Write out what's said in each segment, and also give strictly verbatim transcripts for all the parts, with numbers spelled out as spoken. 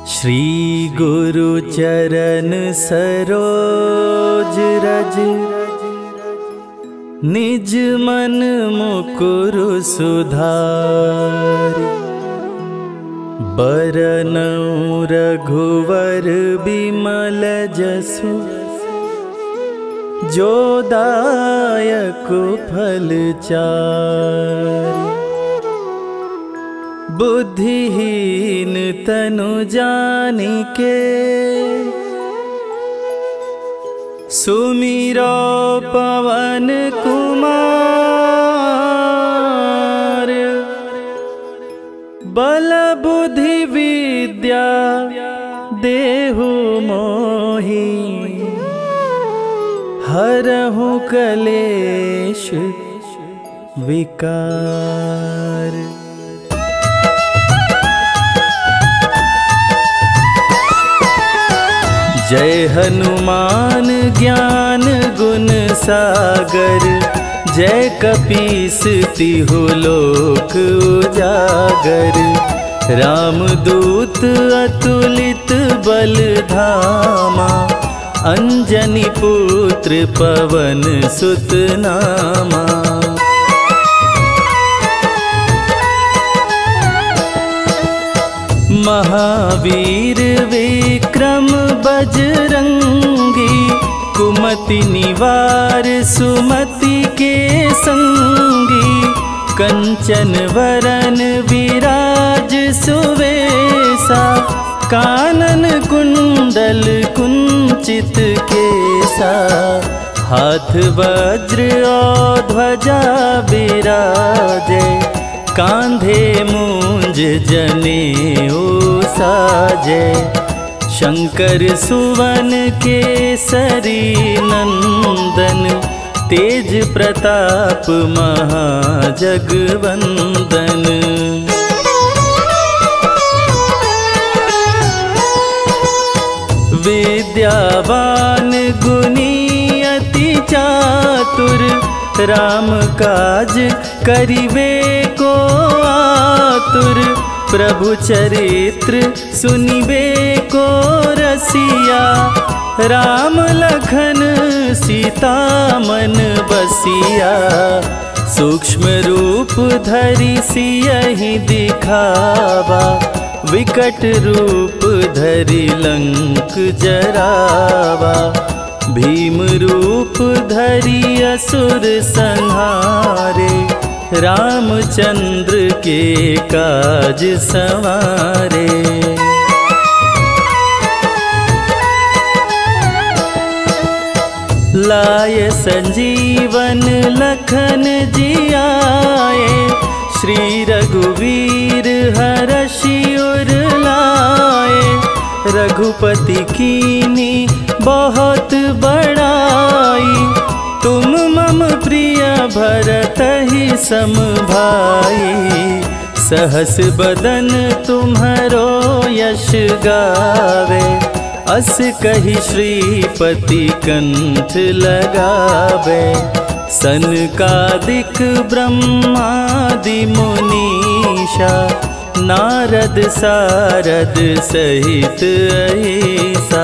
श्री गुरु चरण सरोज रज, निज मन मुकुरु सुधारि। बरनउँ रघुवर बिमल जसु, जो दायक फल चारि। बुद्धिहीन तनु जानिके, सुमिरो पवन कुमार। बल बुद्धि विद्या देहु मोहि, हरहु कलेश विकार। जय हनुमान ज्ञान गुण सागर, जय कपीस तिहु लोक उजागर। रामदूत अतुलित बल धामा, अंजनी पुत्र पवन सुत नामा। महावीर विक्रम बजरंगी, कुमति निवार सुमति के संगी। कंचन वरन विराज सुवेसा, कानन कुंडल कुंचित केसा। हाथ वज्र और ध्वजा बिराजे, कांधे मूंज जनेऊ साजे। शंकर सुवन केसरी नंदन, तेज प्रताप महाजगवंदन। विद्यावान गुणी अति चातुर, राम काज करिबे को आतुर। प्रभु चरित्र सुनिबे को रसिया, राम लखन सीता मन बसिया। सूक्ष्म रूप धरि सियहि दिखावा, विकट रूप धरि लंक जरावा। भीम रूप धरि असुर संहारे, रामचंद्र के काज सवारे। लाय संजीवन लखन जियाए, श्री रघुवीर हरषि उर लाए। रघुपति कीनी बहुत बड़ाई, तुम मम प्रिय भरतहि सम भाई। सहस बदन तुम्हरो यश गावे, अस कहि श्रीपति कंठ लगावे। सनकादिक ब्रह्मादि मुनीषा, नारद सारद सहित अहिसा।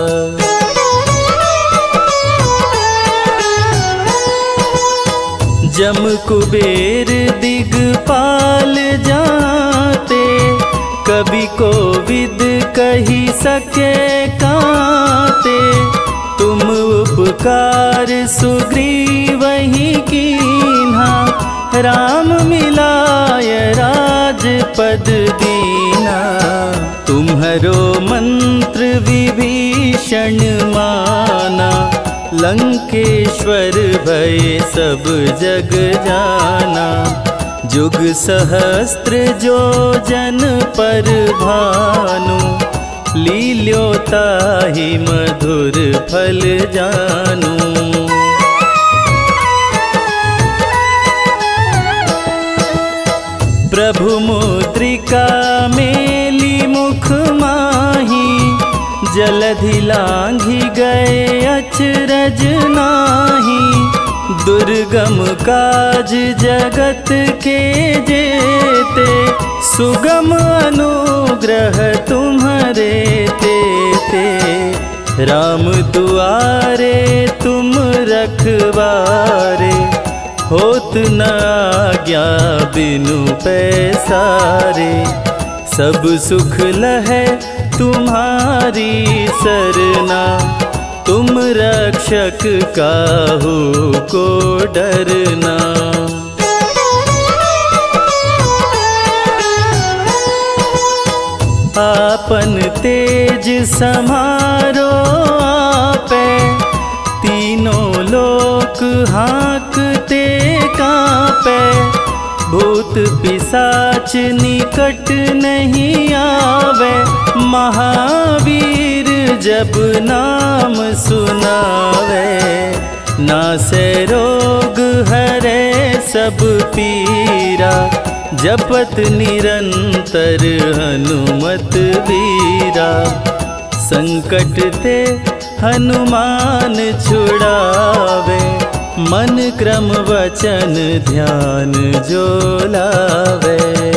जम कुबेर दिगपाल जाते, कवि कोविद कही सके काते। तुम उपकार सुग्रीवहि कीन्हा, राम मिलाय राजपद दीना। तुम्हरो मंत्र विभीषण माना, लंकेश्वर भय सब जग जाना। जुग सहस्त्र जो जन पर भानु, लील्योताहि मधुर फल जानू। प्रभु मुद्रिका मेली मुख माही, जलधि लांघि गए अचरज नाही। दुर्गम काज जगत के जेते, सुगम अनुग्रह ग्रह तुम्हारे तेते, राम दुआरे तुम रखवारे, होत न आज्ञा बिनु पैसारे। सब सुख लहै तुम्हारी सरना, तुम रक्षक काहू को डरना। आपन तेज समारो आपे, तीनों लोक हाँकते कांपे। भूत पिशाच निकट नहीं आवे, महावीर जब नाम सुनावे। नासे रोग हरे सब पीरा, जपत निरंतर हनुमत वीरा। संकट ते हनुमान छुड़ावे, मन क्रम वचन ध्यान जो लावे।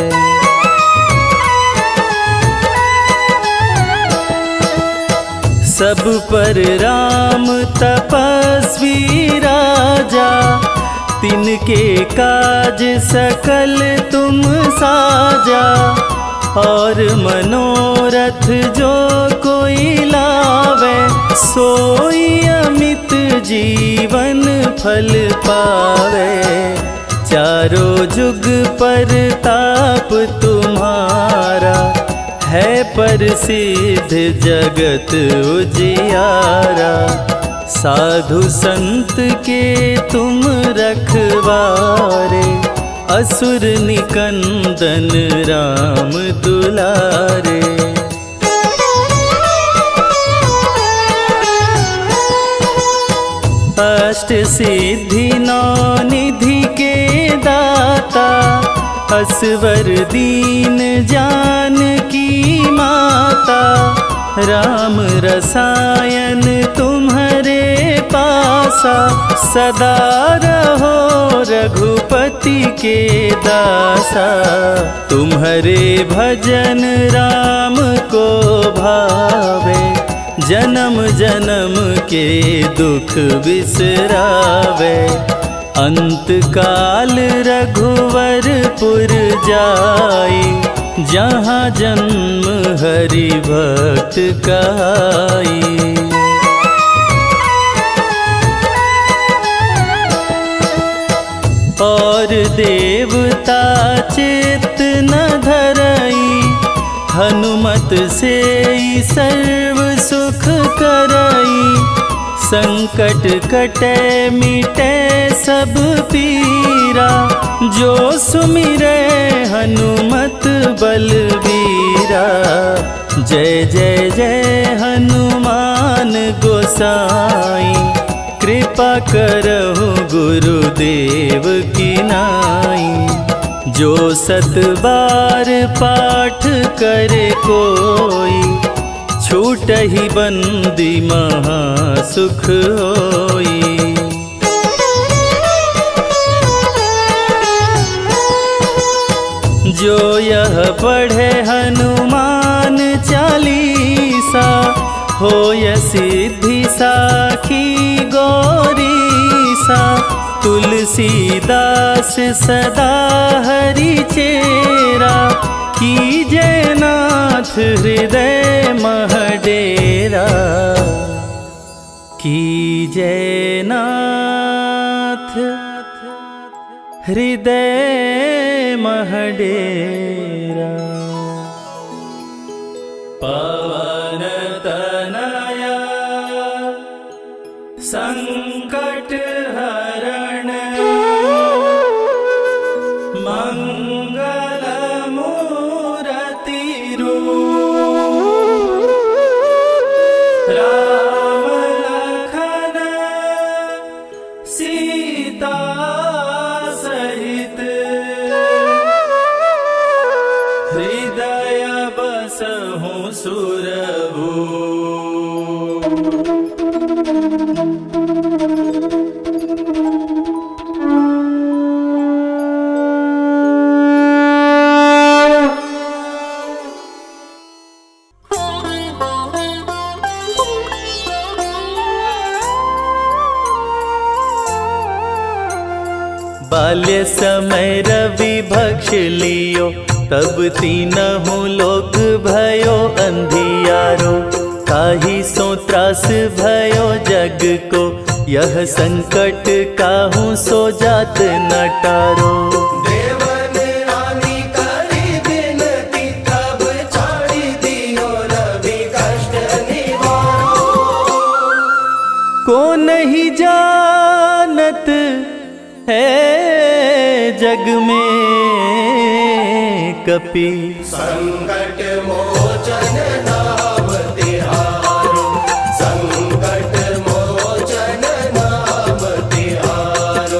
सब पर राम तपस्वी राजा, तिनके काज सकल तुम साजा। और मनोरथ जो कोई लावे, सोई अमित जीवन फल पावे। चारों जुग पर ताप तुम्हारा, है प्रसिद्ध जगत उजियारा। साधु संत के तुम रखवारे, असुर निकंदन राम दुलारे। अष्ट सिद्धि नौ निधि के दाता, असवर दीन जानकी माता। राम रसायन तुम्हारे पासा, सदा रहो रघुपति के दासा। तुम्हारे भजन राम को भावे, जन्म जन्म के दुख बिसरावे। अंत काल रघुवरपुर जाई, जहाँ जन्म हरि भक्त कहाई। और देवता चित्त न धरई, हनुमत से सर्व सुख करई। संकट कटे मिटे सब पीरा, जो सुमिरे हनुमत बलबीरा। जय जय जय हनुमान गोसाई, कृपा करहु गुरुदेव की नाई। जो सत बार पाठ करे कोई, छूटहि बंदी महा सुख होई। जो यह पढ़े हनुमान चालीसा, होय सिद्धि साखी गौरीसा। तुलसीदास सदा हरि चेरा, कीजय नाथ हृदय मह डेरा। कीजय नाथ हृदय मह डेरा। पवन तनया संकट हरण, मंगल मूरति रूप। राम लखन सीता सहित, हृदय बसहु सुरभूप। बाल्य समय रवि भक्ष लियो, तब तीनहु लोक भयो अंधियारो। ताहि सो त्रास भयो जग को, यह संकट काहू सो जात न टारो। देवन रानी करी बिनती, तब छाड़ी दियो रवि कष्ट निवारो। को नहीं जानत है जग में कपि, संकट मोचन नाम तिहारो। संकट मोचन नाम तिहारो।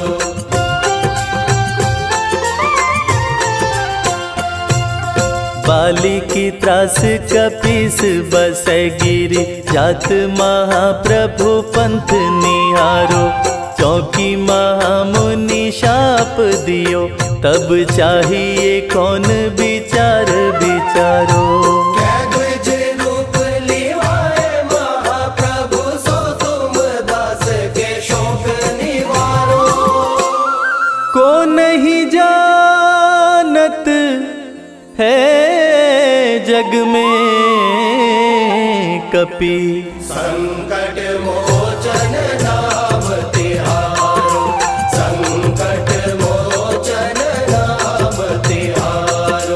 बाली की त्रास कपीस बसै गिरि, जात महाप्रभु पंथ निहारो। चौकी महामुनि शाप दियो, तब चाहिए कौन विचार विचारो। कै द्विज रूप लिवाए महाप्रभु, सो तुम दास के शोक निवारो। को नहीं जानत है जग में कपि, संकट मोचन नाम तिहारो। संकट मोचन नाम तिहारो।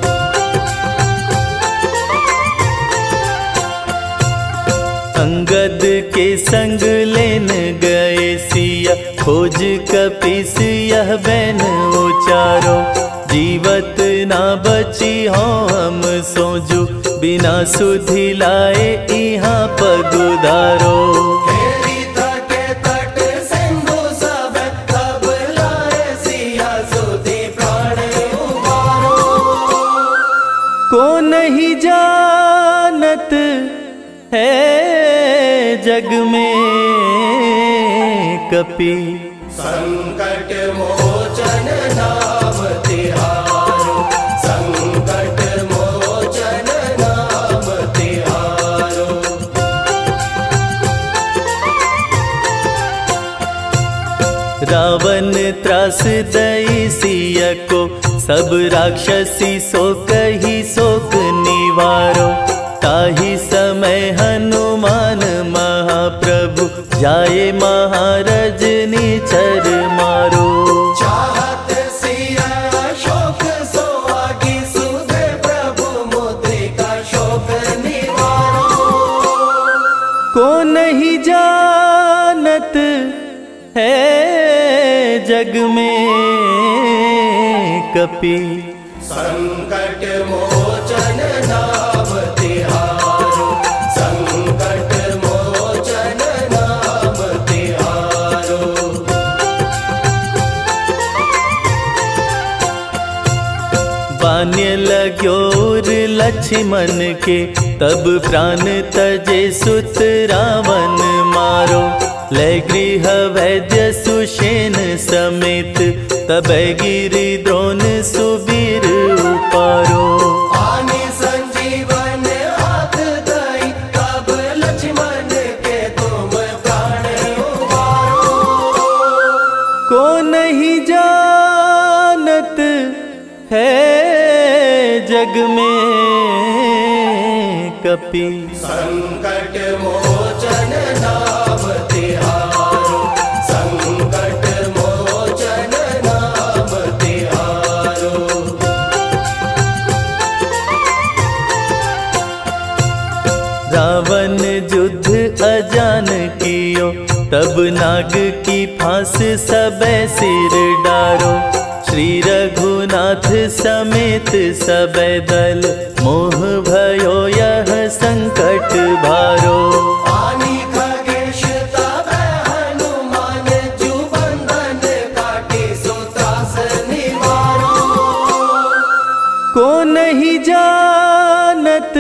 अंगद के संग लेन गए सिया, खोज कपीस यह बैन उचारो। जीवत ना बची हो हम सोजू, बिना सुधि लाए यहाँ पगुधारो। हेरी तके तट सिंधु सब, तब लाए सिया सुधि प्राण उबारो। को नहीं जानत है जग में कपि, संकट मोचन नाम तिहारो। संकट मोचन नाम तिहारो। रावण त्रास दई सिया को, सब राक्षसी सो कही शोक निवारो। ताहि समय हनुमान महाप्रभु, जाए महाराज निचर मारो। चाहत सिया शोक सो आगी, सुधे प्रभु मुद्रिका शोक निवारो। को नहीं जानत है जग में कपि, संकट मोचन नाम तिहारो। संकट मोचन नाम तिहारो। बान्य लाग्यो लक्ष्मण के, तब प्राण तजे सुत रावण मारो। लय गृह वैद्य सुषेण समेत, तब गिरि द्रोण सुबीर उपारो। आनि संजीवन हाथ दई, तब लक्ष्मण के तुम प्राण उबारो। को नहीं जानत है जग में कपि, संकट मोचन नाम तिहारो। संकट मोचन नाम तिहारो। रावण युद्ध अजान कियो, तब नाग की फांस सबे सिर डारो। श्री रघुनाथ समेत सबे दल, मोह भयो यह संकट भारो। आनि खगेश तब हनुमान, जु बंधन काटी सो त्रास निवारो। को नहीं जानत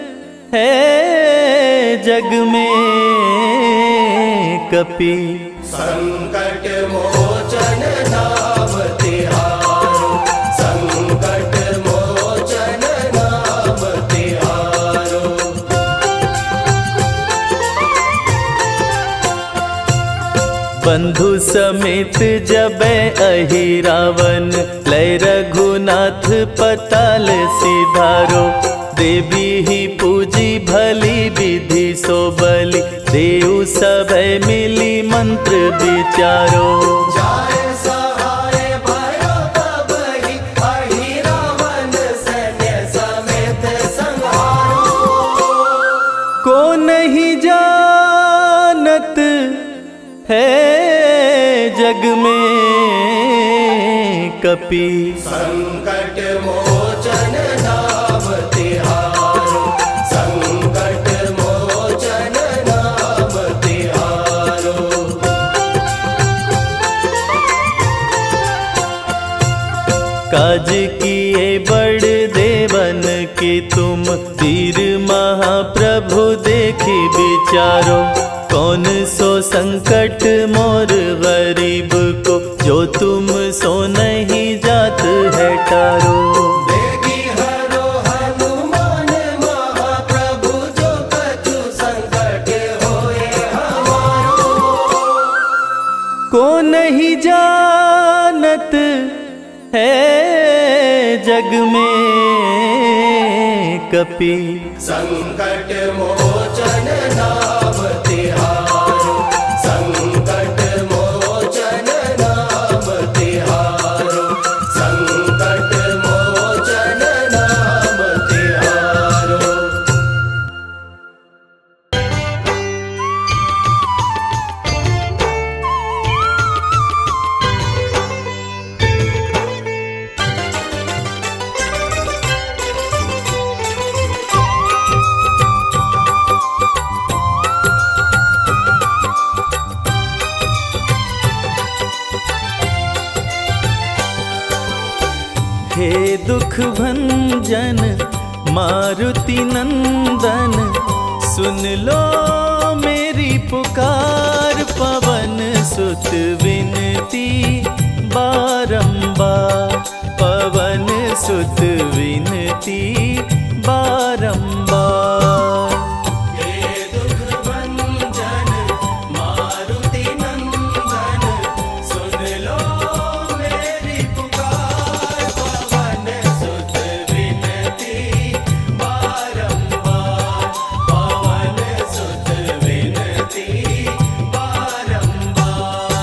है जग में कपि, संकट मोचन नाम तिहारो। संकट मोचन नाम तिहारो। बंधु समेत जबै अहि रावण, लय रघुनाथ पताल सिधारो। देवी ही पूजी भली विधि सो बलि, देव सभै मिली मंत्र विचारो। जाय सहाय भयो तबहि, अहि रावण सैन्य समेत संहारो। को नहीं जानत है जग में कपि, संकट मोचन नाम तिहारो। संकट मोचन नाम तिहारो। काज किए बड़ देवन के तुम, वीर महाप्रभु देखी विचारो। कौन सो संकट मोर गरीब को, जो तुम सो नहीं जात है टारो। देगी हरो हनुमान महाप्रभु, जो कछु संकट होए हमारो। को नहीं जानत है जग में कपि, संकट मोचन नाम तिहारो। संकट मोचन नाम तिहारो। संकट मोचन नाम तिहारो। हे दुख भंजन मारुति नंदन, सुन लो मेरी पुकार। पवन सुत विनती बारंबार, पवन सुत विनती बारंबार। हे दुख भंजन मारुति नंदन, सुन लो मेरी पुकार। पवन सुत विनती बारंबार। पवन सुत विनती बारंबार।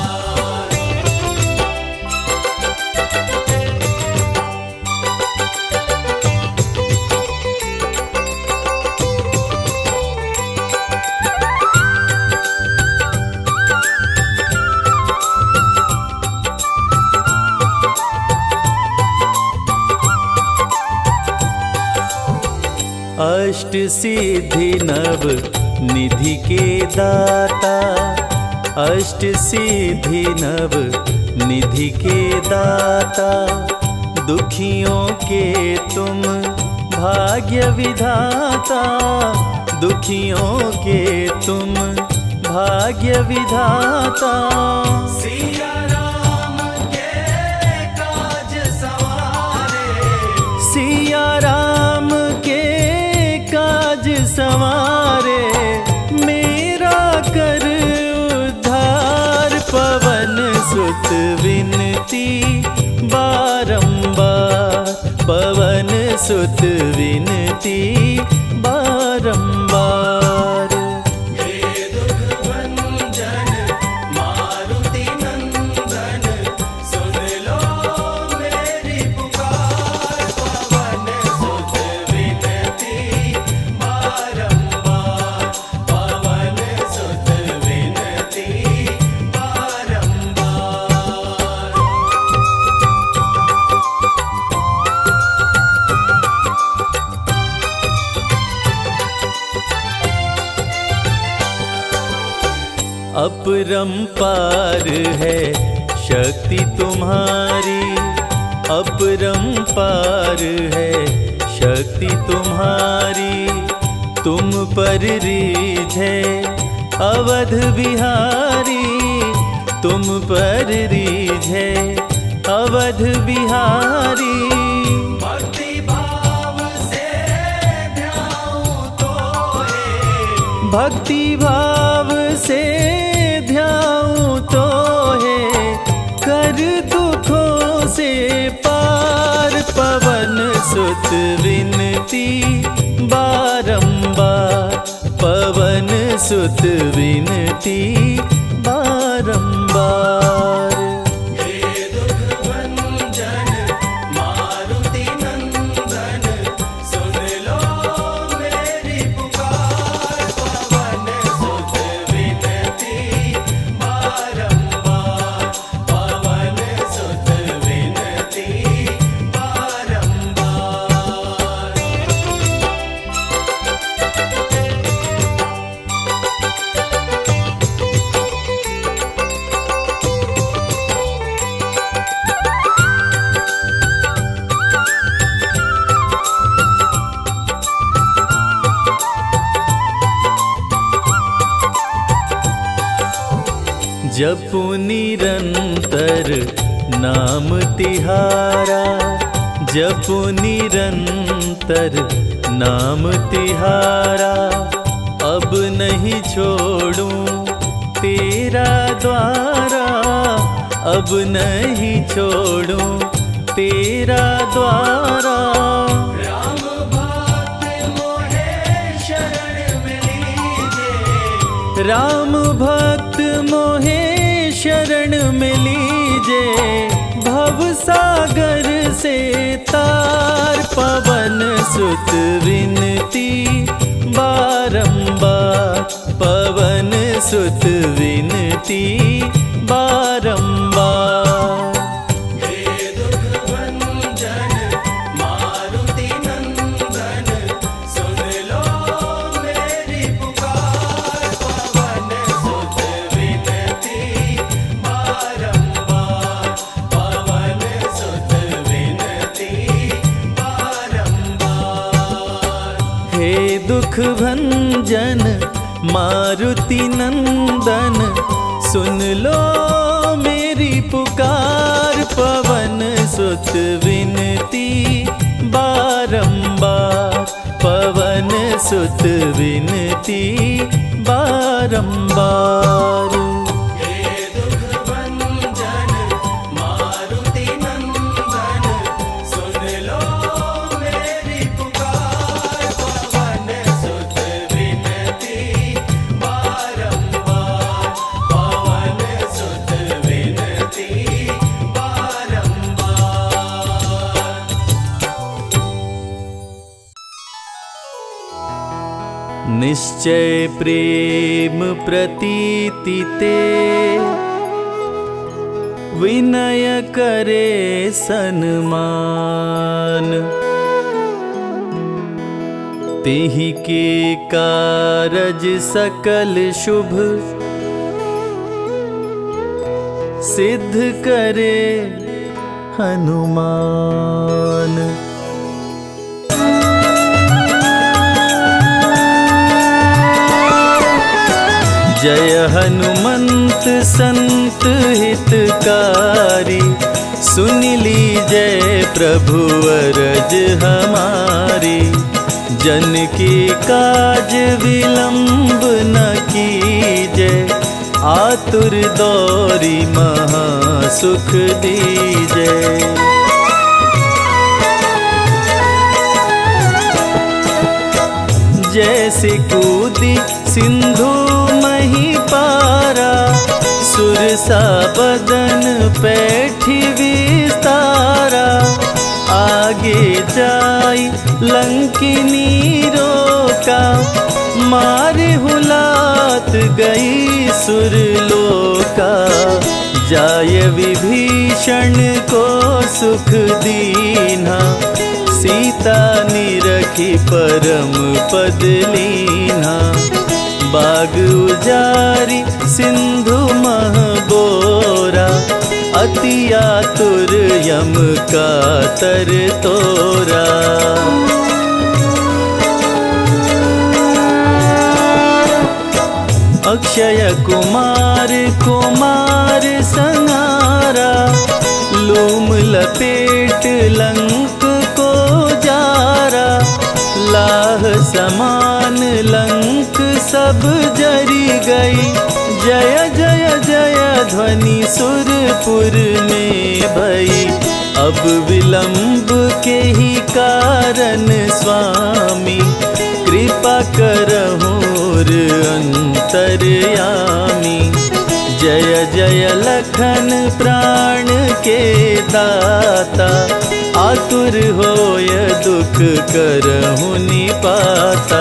अष्ट सिद्धि नव निधि के दाता, अष्ट सिद्धि नव निधि के दाता। दुखियों के तुम भाग्य विधाता, दुखियों के तुम भाग्य विधाता। सिया राम के काज सवारे, सिया राम के काज संवारे, मेरा कर उद्धार। पवन सुत विनती बारंबार, पवन सुत विनती बारंबार। हे दुख भंजन मारुति नंदन, सुन लो मेरी पुकार। पवन सुत विनती बारंबार। पवन सुत विनती बारंबार। अपरंपार है शक्ति तुम्हारी, अपरंपार है शक्ति तुम्हारी। तुम पर रीझे अवध बिहारी, तुम पर रीझे अवध बिहारी। भक्ति भाव से ध्याऊं तोरे, भक्ति भाव से ध्याऊं तो सुत विनती बारंबार, पवन सुत विनती बारंबार। जपु निरंतर नाम तिहारा, जपु निरंतर नाम तिहारा। अब नहीं छोड़ूं तेरा द्वारा, अब नहीं छोड़ूं तेरा द्वारा। राम भक्त मोहे शरण में लीजे, राम भक्त मोहे शरण में लीजे। भव सागर से तार, पवन सुत विनती बारंबार, पवन सुत विनती बारंबार। दुख भंजन मारुति नंदन, सुन लो मेरी पुकार। पवन सुत विनती बारंबार, पवन सुत विनती बारंबार। निश्चय प्रेम प्रतीति ते, विनय करे सन्मान। तेहि के कारज सकल शुभ, सिद्ध करे हनुमान। जय हनुमंत संत हितकारी, सुन लीजय प्रभु अरज हमारी। जन की काज विलंब न कीजय, आतुर दौरी महा सुख दीजय। जैसे कूदी सिंधु मही पारा, सुरसा बदन पैठी विस्तारा। आगे जाई लंकिनी रोका, मारे हुलात गई सुरलोका। जाय विभीषण को सुख दीना, सीता निरखी परम पद लीना। बाग उजारी सिंधु मह बोरा, अति आतुर यम का तर तोरा। अक्षय कुमार कुमार संहारा, लूम लपेट लंक को जारा। लाह समान लंक सब जरी गई, जय जय जय ध्वनि सुरपुर में भई। अब विलंब के ही कारण स्वामी कृपा करहुर अंतर्यामी। जय जय लखन प्राण के दाता आतुर होय दुख करहु निपाता।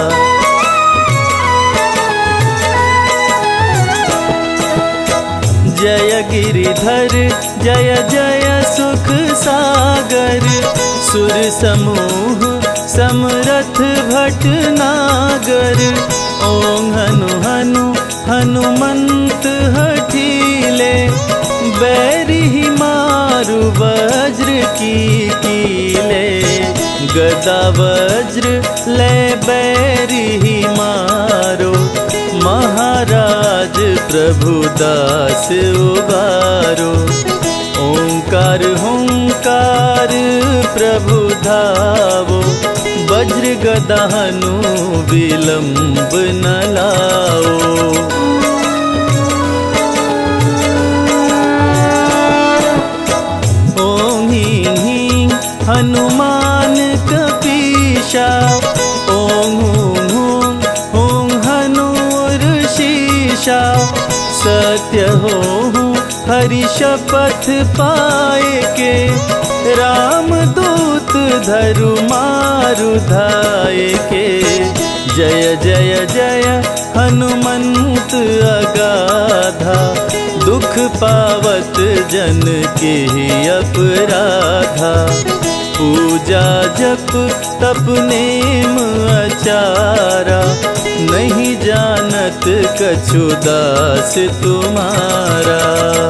जय गिरिधर जय जय सुख सागर सुर समूह समरथ भटनागर। ओं हनु हनु हनुमंत हठीले बैरी मारु वज्र की कीले। गदा वज्र ले बैरी मारो महाराज प्रभुदास उबारो। ओंकार हुंकार प्रभु धावो वज्र गदा हनु विलंब न लाओ। ओं हीं हीं हनुमान कपीशा। ओं हूं हूं हूं हनुर शीशा। सत्य हो हरि शपथ पाए के राम दूत धरु मारु धाये के। जय जय जय हनुमंत अगाधा दुख पावत जन के अपराधा। पूजा जप तप नेम आचारा नहीं जानत कछु दास तुम्हारा।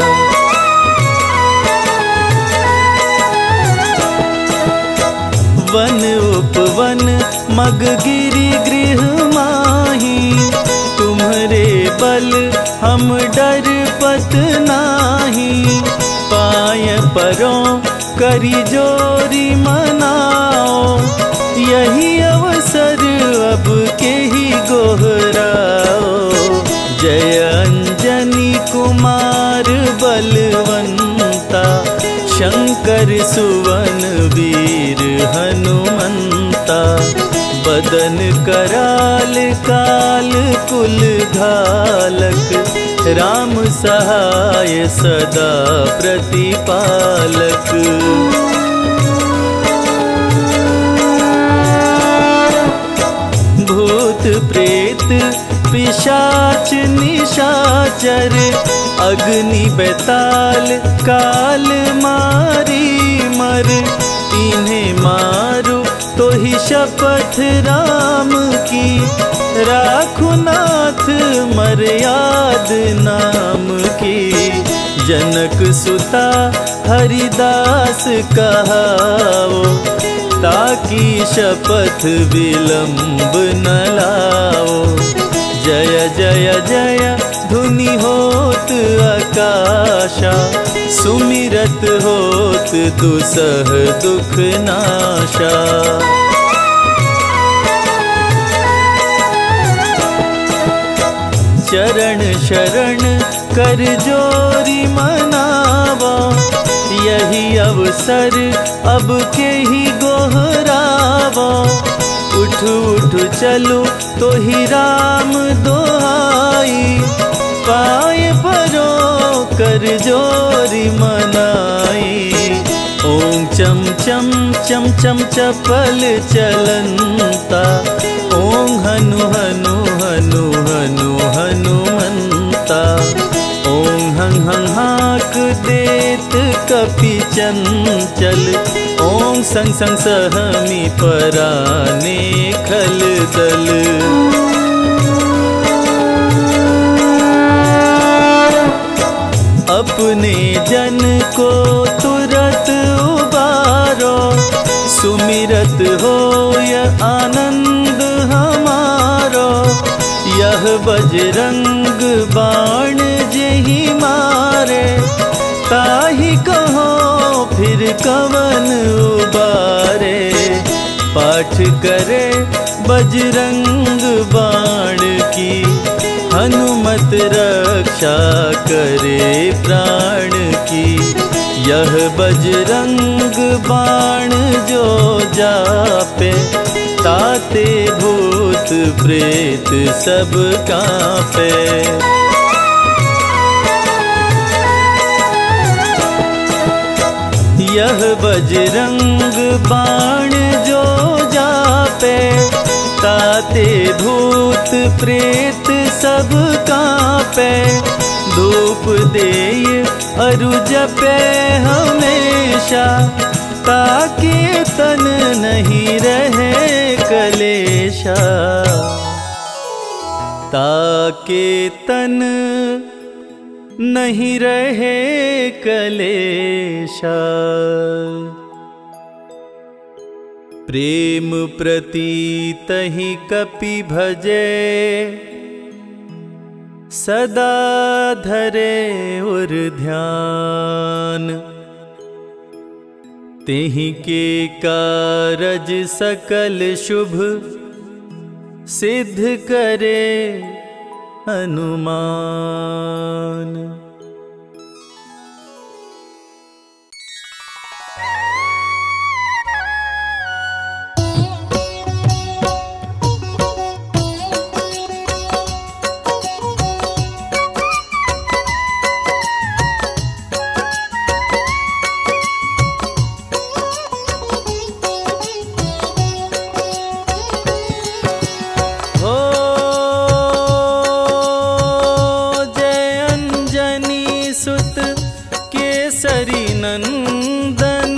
वन उपवन मग गिरि गृह माही तुम्हारे बल हम डर पत नाही। पाय परों करी जोरी मनाओ यही अवसर अब के ही गोहराओ। जय अंजनी कुमार बलवंता शंकर सुवन वीर हनुमंता। बदन कराल काल कुल घालक राम सहाय सदा प्रतिपालक। भूत प्रेत पिशाच निशाचर अग्नि बेताल काल मारी मर। इन्हें मारो तो ही शपथ राम की राखु नाथ मर्याद नाम की। जनक सुता हरिदास कहाओ ताकि शपथ विलंब न लाओ। जय जय जय धुनि होत आकाशा सुमिरत होत दुसह दुख नाशा। चरण शरण कर जोरी मनावा यही अवसर अब के ही गोहरावा। उठ उठ चलो तो ही राम दोहाई पाए परो कर जोरी मनाई। ओम चम चम चम चम चपल चलंता। ओम हनु हनु हनु हनु हनुमंता। ओम हं हं हाक देत कपि चंचल। ओम संग संग सहमी पराने खल दल। अपने जन को तुरत उबारो सुमिरत होय आनंद हमारो। यह बजरंग बाण जेहि मारे ताहि कहो फिर कवन उबारे। पाठ करे बजरंग बाण की हनुमत रक्षा करे प्राण की। यह बजरंग बाण जो जापे, ताते भूत प्रेत सब कांपे। यह बजरंग बाण जो जापे, ताते भूत प्रेत सब कांपे। धूप देय अरु जपे हमेशा, ताके तन नहीं रहे कलेशा। ताके तन नहीं रहे कलेशा। प्रेम प्रतीत ही कपि भजे, सदा धरे उर ध्यान। तेहि के कारज सकल शुभ, सिद्ध करे हनुमान। नंदन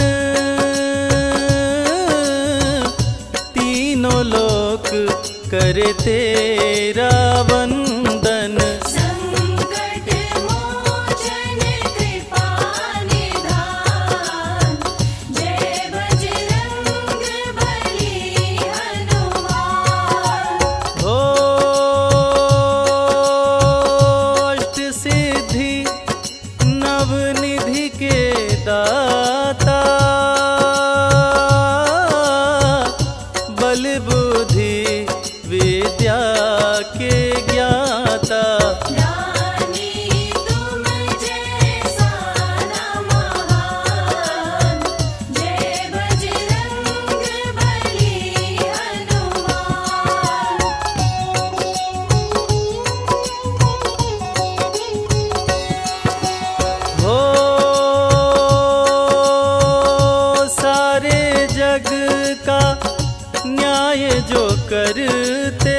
तीनों लोक करे तेरा वंदन। संकट मोचन कृपा निधान, जय बजरंग बली हनुमान। हो अष्ट सिद्धि नवनिधि के दाता, बल बुद्धि विद्या के ज्ञाता। दानी तुम जैसा न महान, जय बजरंग बली हनुमान। हो सारे जग का न्याय जो करते,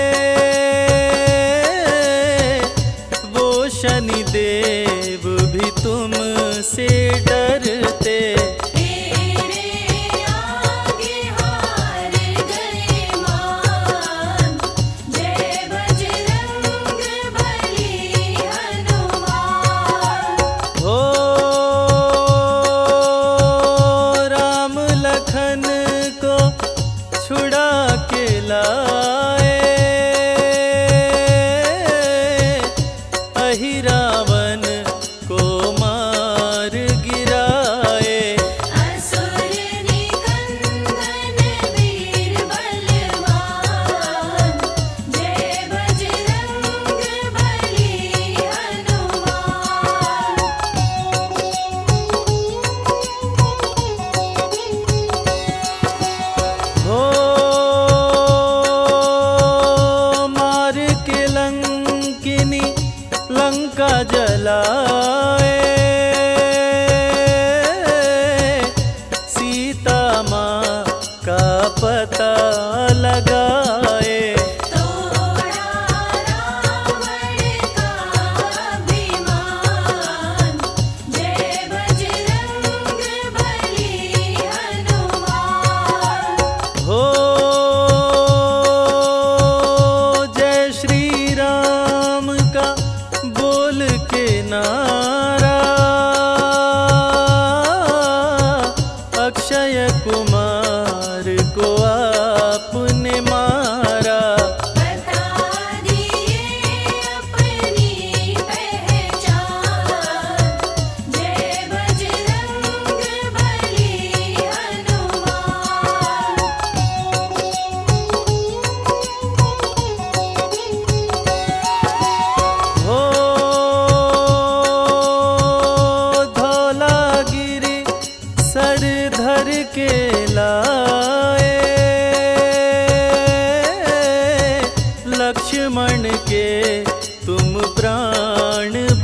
वो शनि देव भी तुमसे डरते। तेरे आगे हार गए मान, जय बजरंग बली।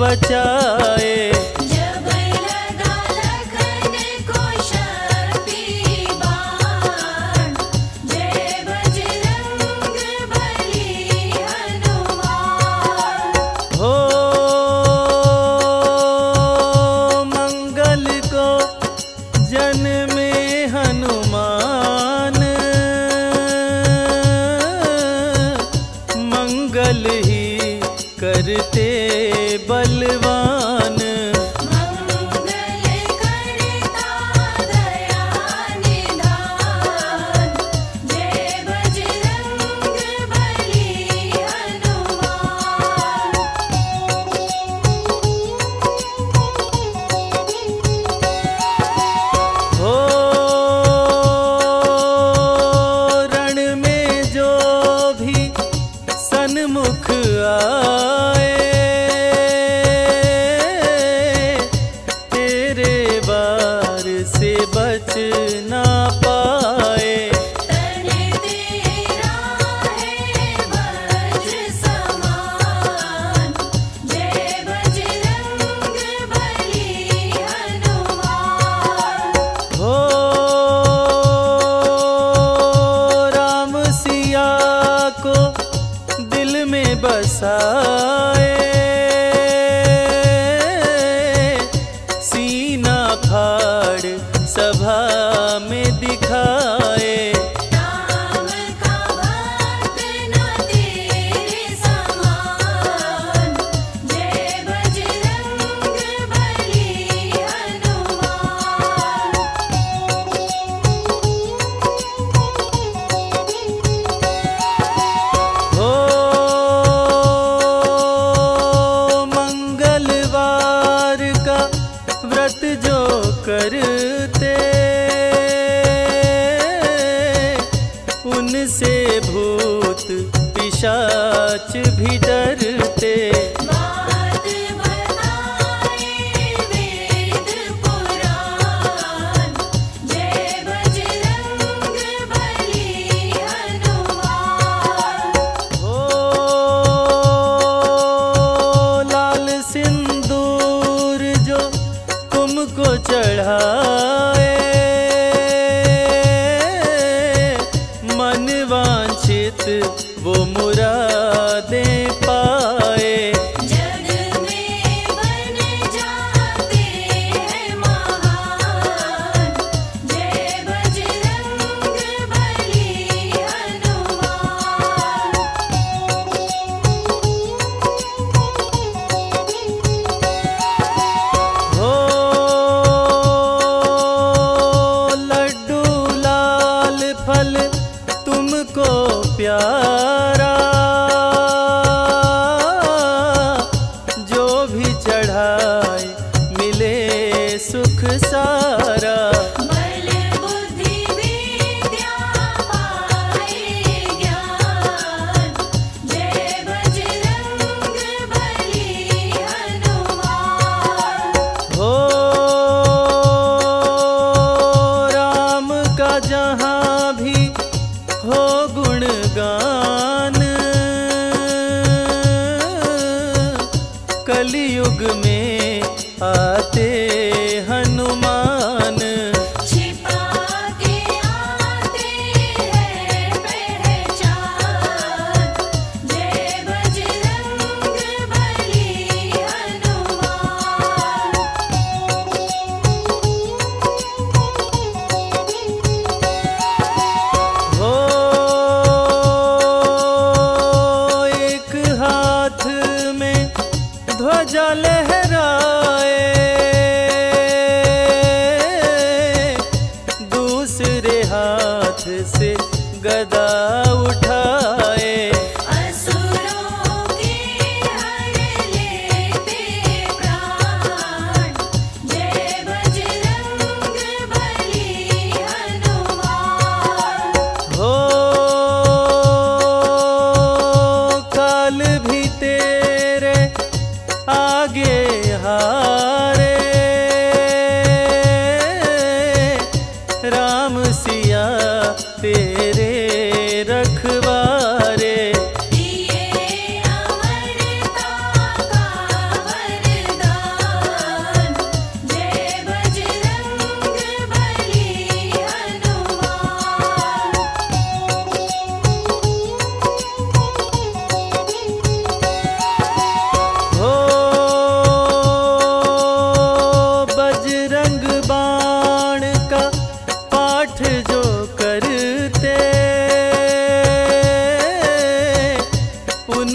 बचाए। जब लगा लखन को शक्ति बाण, जय बजरंग बली हनुमान। हो मंगल को जन्मे हनुमान, मंगल ही करते बलवान। मंगल करता दया निधान, जय बजरंग बली हनुमान। हो रण में जो भी सन्मुख आए, तेरे बार से बच ना पाए। तन तेरा है वज्र समान, जय बजरंग बली हनुमान। हो राम सिया को दिल में बसाए, सीना फाड़ सभा में दिखाए। राम का भक्त न तेरे समान, जय बजरंग बली हनुमान। हो मंगलवार का व्रत जो करते, उनसे भूत पिशाच भी डरते। बात बताए वेद पुराण, जय बजरंग बली हनुमान। हो लाल सिंदूर जो तुमको चढ़ाए, मन वांछित वो मुरादें पाए। जग में बन जाते हैं महान, जय बजरंग बली हनुमान। हो लड्डू लाल फल तुमको प्यारा, जो भी चढ़ाए मिले सुख सारा। बल बुद्धि विद्या पाए ज्ञान, जय बजरंग बली हनुमान। हो राम का जहाँ भी हो गुणगान, कलयुग में आते हनुमान। छिपा के आते हैं पहचान, जय बजरंग बली हनुमान। हो एक हाथ में ध्वजा लहराए, दूसरे हाथ से गदा उठाए। असुरों के हर लेते प्राण, जय बजरंग बली हनुमान। हो काल भी तेरे आगे हारे, राम सिया तेरे रखवारे। दिए अमरता का वरदान,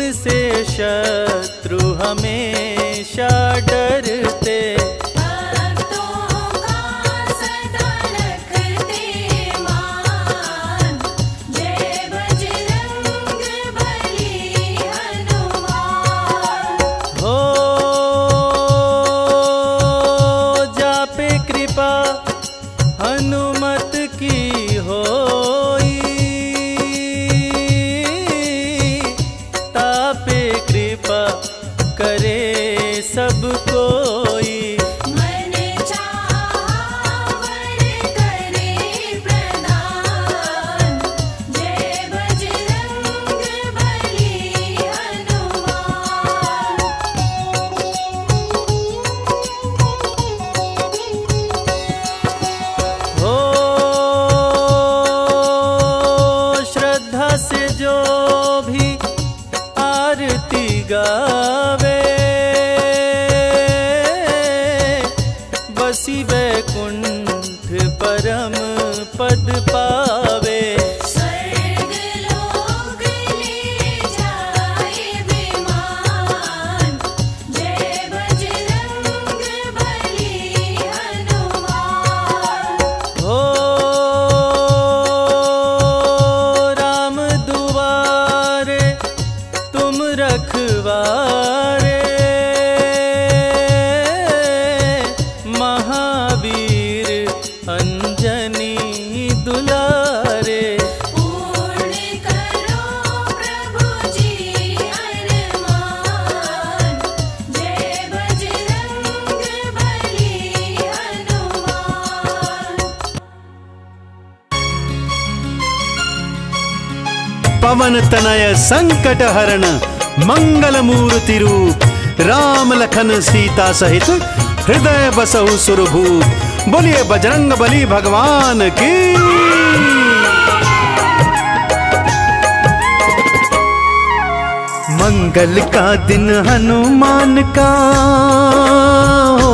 उनसे शत्रु हमेशा डरते। भक्तों का सदा रखते मान, जय बजरंग बली हनुमान। हो जापे कृपा हनुमत की होई, तापे कृपा करे सब कोई। मन चाहा वर करे प्रदान, जय बजरंग बली हनुमान। हो श्रद्धा से जो भी आरती गावे, बसी वैकुंठ परम पद पावे। स्वर्ग लोक ले जाए विमान, जय बजरंग बली हनुमान। हो राम दुआरे तुम रखवारे, महावीर अंजनी दुलारे। पूर्ण करो प्रभु जी अरमान, जय बजरंग बली हनुमान। पवन तनय संकट हरण मंगल मूर्ति रूप, राम लखन सीता सहित हृदय बसहु सुरभूप। बोलिए बजरंग बली भगवान की। मंगल का दिन हनुमान का हो,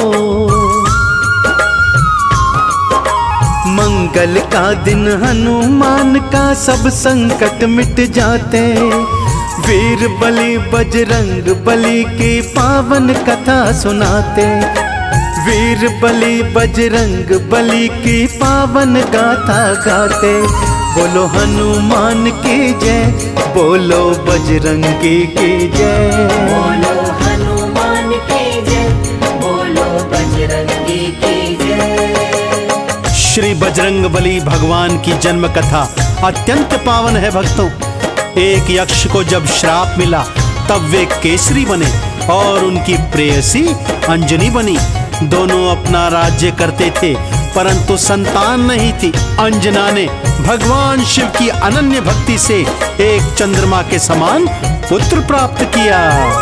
मंगल का दिन हनुमान का सब संकट मिट जाते। वीर बली बजरंग बली की पावन कथा सुनाते। वीर बली बजरंग बली की पावन गाथा गाते। बोलो हनुमान की जय, बोलो बजरंगी की जय। बोलो हनुमान की जय, बोलो बजरंगी की जय। श्री बजरंग बली भगवान की जन्म कथा अत्यंत पावन है भक्तों। एक यक्ष को जब श्राप मिला तब वे केसरी बने और उनकी प्रेयसी अंजनी बनी। दोनों अपना राज्य करते थे परंतु संतान नहीं थी। अंजना ने भगवान शिव की अनन्य भक्ति से एक चंद्रमा के समान पुत्र प्राप्त किया।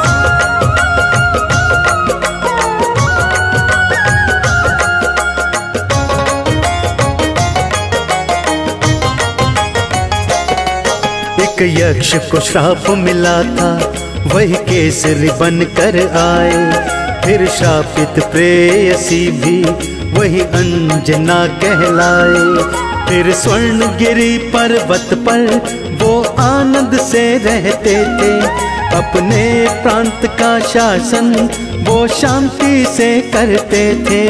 एक यक्ष को श्राप मिला था, वही केसरी बन कर आए। फिर श्रापित प्रेयसी भी वही अंजना कहलाए। फिर स्वर्णगिरी पर्वत पर वो आनंद से रहते थे। अपने प्रांत का शासन वो शांति से करते थे।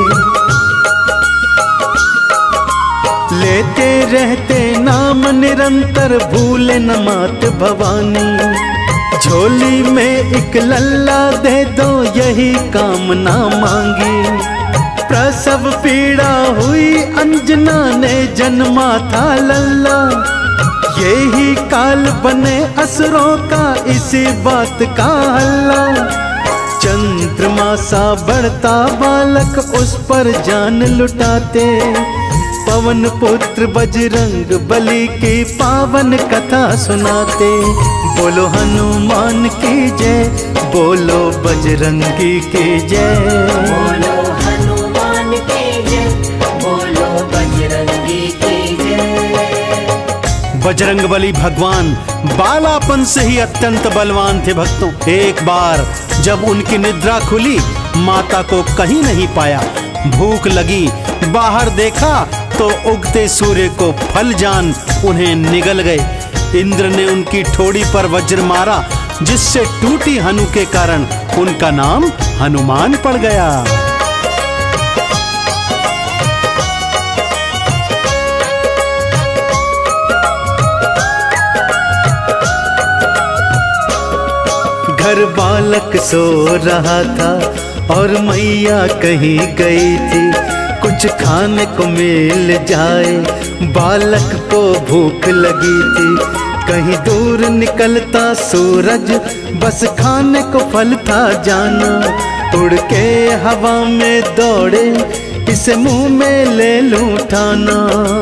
लेते रहते नाम निरंतर, भूले न मात भवानी। झोली में एक लल्ला दे दो, यही कामना मांगी। प्रसव पीड़ा हुई अंजना ने, जन्मा था लल्ला। यही काल बने असुरों का, इसी बात का हल्ला। चंद्रमा सा बढ़ता बालक, उस पर जान लुटाते। पवन पुत्र बजरंग बली की पावन कथा सुनाते। बोलो हनुमान की जय, बोलो बजरंगी की जय। बोलो हनुमान की जय, बोलो बजरंगी की जय। बजरंग बली भगवान बालापन से ही अत्यंत बलवान थे भक्तों। एक बार जब उनकी निद्रा खुली, माता को कहीं नहीं पाया। भूख लगी, बाहर देखा तो उगते सूर्य को फल जान उन्हें निगल गए। इंद्र ने उनकी ठोड़ी पर वज्र मारा, जिससे टूटी हनु के कारण उनका नाम हनुमान पड़ गया। घर बालक सो रहा था और मैया कहीं गई थी, कुछ खाने को मिल जाए, बालक को भूख लगी थी। कहीं दूर निकलता सूरज, बस खाने को फल था जाना, उड़ के हवा में दौड़े, इसे मुंह में ले लूं ठाना।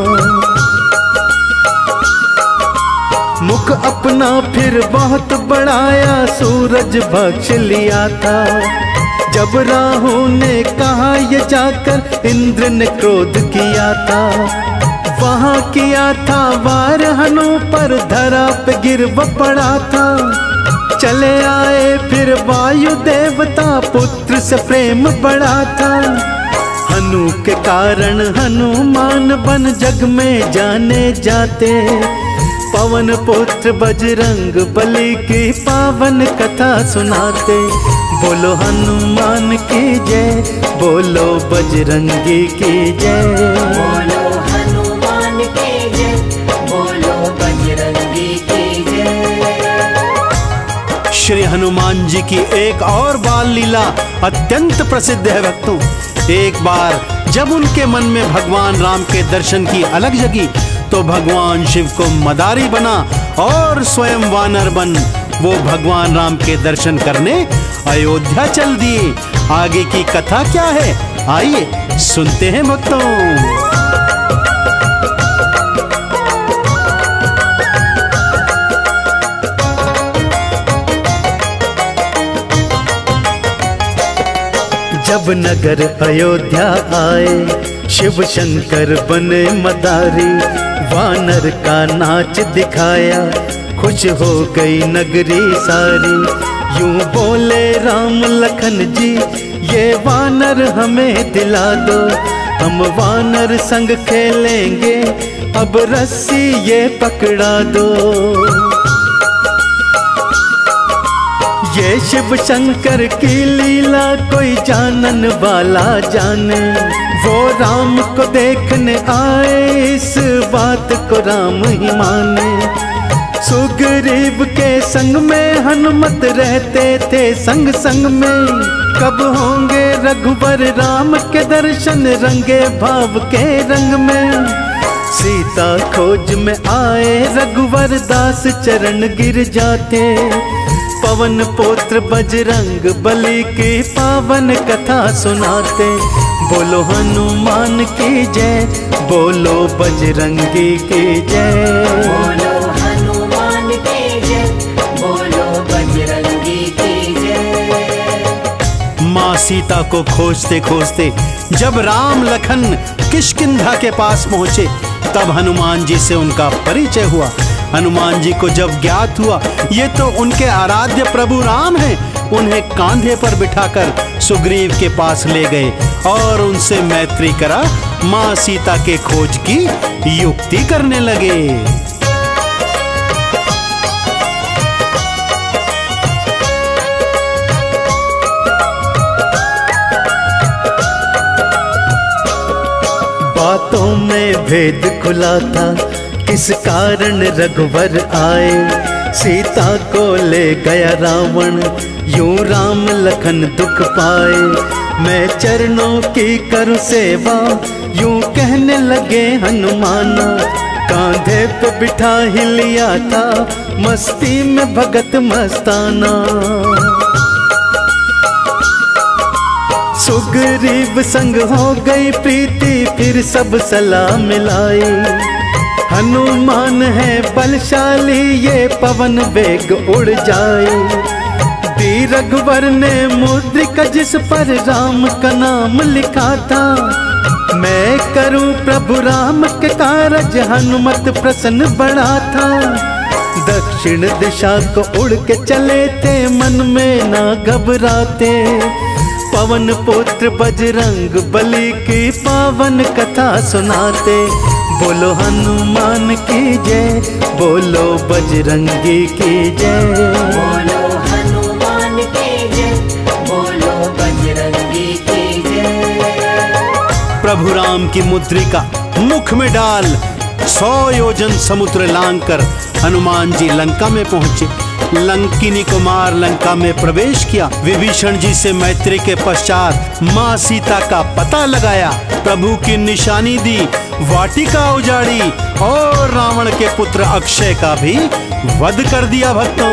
मुख अपना फिर बहुत बढ़ाया, सूरज बख्श लिया था। जब राहु ने कहा ये जाकर, इंद्र ने क्रोध किया था। वहां किया था वार हनु पर, धरा पे गिर पड़ा था। चले आए फिर वायु देवता, पुत्र से प्रेम बढ़ा था। हनु के कारण हनुमान बन जग में जाने जाते, पवन पुत्र बजरंग बली की पावन कथा सुनाते। बोलो हनुमान की जय, बोलो बजरंगी की जय। बोलो हनुमान की जय, बोलो बजरंगी की जय। श्री हनुमान जी की एक और बाल लीला अत्यंत प्रसिद्ध है भक्तों। एक बार जब उनके मन में भगवान राम के दर्शन की अलग जगी, तो भगवान शिव को मदारी बना और स्वयं वानर बन वो भगवान राम के दर्शन करने अयोध्या चल दिए। आगे की कथा क्या है, आइए सुनते हैं भक्तों। जब नगर अयोध्या आए, शिव शंकर बने मदारी, वानर का नाच दिखाया, खुश हो गई नगरी सारी। यूं बोले राम लखन जी, ये वानर हमें दिला दो, हम वानर संग खेलेंगे, अब रस्सी ये पकड़ा दो। ये शिव शंकर की लीला कोई जानन वाला जाने, वो राम को देखने आए, इस बात को राम ही माने। सुग्रीव के संग में हनुमत रहते थे संग संग में, कब होंगे रघुवर राम के दर्शन रंगे भाव के रंग में। सीता खोज में आए रघुवर दास चरण गिर जाते, पवन पुत्र बजरंग बली की पावन कथा सुनाते। बोलो हनुमान की जय, बोलो बजरंगी की जय। बोलो हनुमान की जय, बोलो बजरंगी की जय। माँ सीता को खोजते खोजते जब राम लखन किष्किंधा के पास पहुंचे, तब हनुमान जी से उनका परिचय हुआ। हनुमान जी को जब ज्ञात हुआ ये तो उनके आराध्य प्रभु राम हैं, उन्हें कांधे पर बिठाकर सुग्रीव के पास ले गए और उनसे मैत्री करा, माँ सीता के खोज की युक्ति करने लगे। बातों में भेद खुला था, किस कारण रघुवर आए, सीता को ले गया रावण, यूं राम लखन दुख पाए। मैं चरणों की करूं सेवा, यूं कहने लगे हनुमाना, कांधे पे बिठा ही लिया था, मस्ती में भगत मस्ताना। सुग्रीव संग हो गई प्रीति, फिर सब सलाह मिलाई। हनुमान है बलशाली, ये पवन वेग उड़ जाए। दी रघुवर ने मुद्रिका जिस पर राम का नाम लिखा था, मैं करूं प्रभु राम के कारज, हनुमत प्रसन्न बड़ा था। दक्षिण दिशा को उड़ के चले थे, मन में ना घबराते, पवन पुत्र बजरंग बली की पावन कथा सुनाते। बोलो हनुमान की जय, बोलो बजरंगी की जय। बोलो हनुमान की जय, बोलो बजरंगी की जय। प्रभु राम की मुद्रिका मुख में डाल सौ योजन समुद्र लांघकर हनुमान जी लंका में पहुंचे। लंकिनी को मार लंका में प्रवेश किया। विभीषण जी से मैत्री के पश्चात माँ सीता का पता लगाया। प्रभु की निशानी दी, वाटिका उजाड़ी और रावण के पुत्र अक्षय का भी वध कर दिया। भक्तों,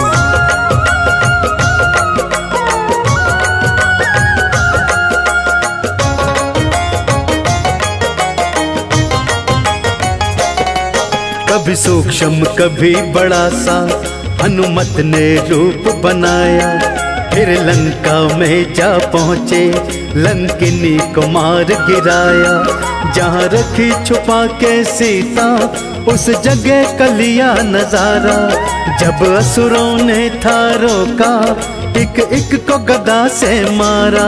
कभी सूक्ष्म कभी बड़ा सा हनुमत ने रूप बनाया। फिर लंका में जा पहुँचे, लंकिनी को मार गिराया। जहाँ रखी छुपा के सीता, उस जगह कलिया नजारा। जब असुरों ने था रोका, एक एक को गदा से मारा।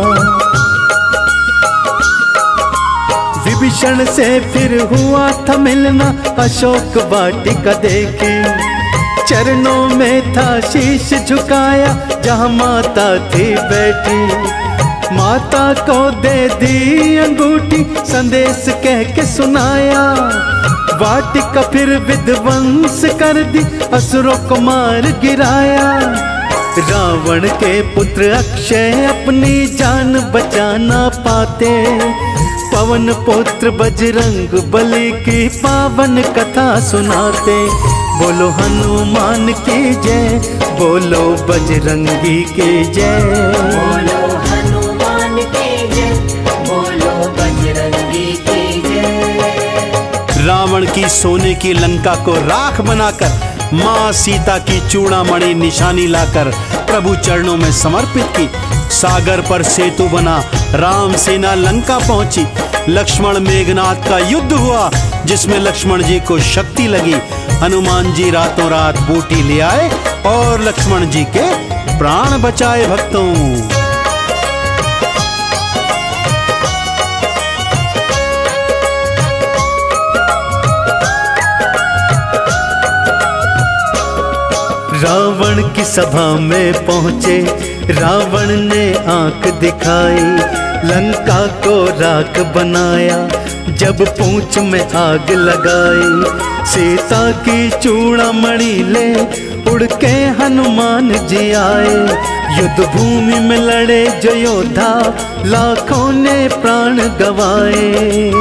विभीषण से फिर हुआ था मिलना, अशोक वाटिका देखी। चरणों में था शीश झुकाया, जहाँ माता थी बैठी। माता को दे दी अंगूठी, संदेश कह के सुनाया। वाटिका फिर विध्वंस कर दी, असुरों को मार गिराया। रावण के पुत्र अक्षय अपनी जान बचा ना पाते। पवन पुत्र बजरंग बली की पावन कथा सुनाते। बोलो हनुमान की जय, बोलो बजरंगी की जय। बोलो हनुमान की जय, बोलो बजरंगी की जय। रावण की सोने की लंका को राख बनाकर माँ सीता की चूड़ामणि निशानी लाकर प्रभु चरणों में समर्पित की। सागर पर सेतु बना, राम सेना लंका पहुंची। लक्ष्मण मेघनाथ का युद्ध हुआ, जिसमें लक्ष्मण जी को शक्ति लगी। हनुमान जी रातों रात बूटी ले आए और लक्ष्मण जी के प्राण बचाए। भक्तों, रावण की सभा में पहुँचे, रावण ने आंख दिखाई। लंका को राख बनाया, जब पूंछ में आग लगाई। सीता की चूड़ामणि ले उड़ के हनुमान जी आए। युद्ध भूमि में लड़े जो योद्धा, लाखों ने प्राण गवाए।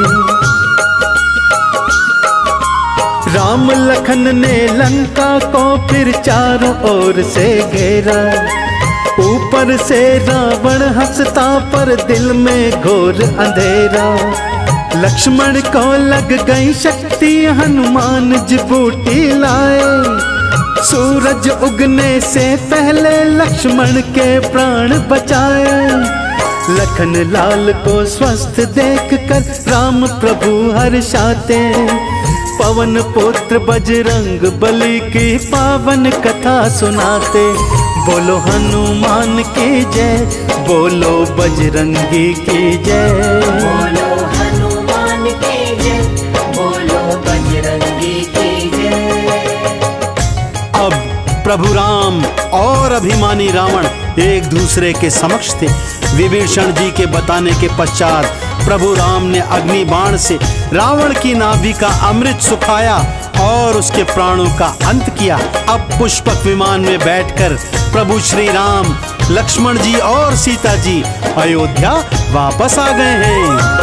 राम लखन ने लंका को फिर चारों ओर से घेरा। ऊपर से रावण हंसता, पर दिल में घोर अंधेरा। लक्ष्मण को लग गई शक्ति, हनुमान जी बूटी लाए। सूरज उगने से पहले लक्ष्मण के प्राण बचाए। लखन लाल को स्वस्थ देखकर राम प्रभु हर्षाते। पवन पुत्र बजरंग बली की पावन कथा सुनाते। बोलो हनुमान की जय, बोलो बजरंगी की जय। बोलो हनुमान की जय, बोलो बजरंगी की जय। अब प्रभु राम और अभिमानी रावण एक दूसरे के समक्ष थे। विभीषण जी के बताने के पश्चात प्रभु राम ने अग्नि बाण से रावण की नाभि का अमृत सुखाया और उसके प्राणों का अंत किया। अब पुष्पक विमान में बैठकर प्रभु श्री राम, लक्ष्मण जी और सीता जी अयोध्या वापस आ गए हैं।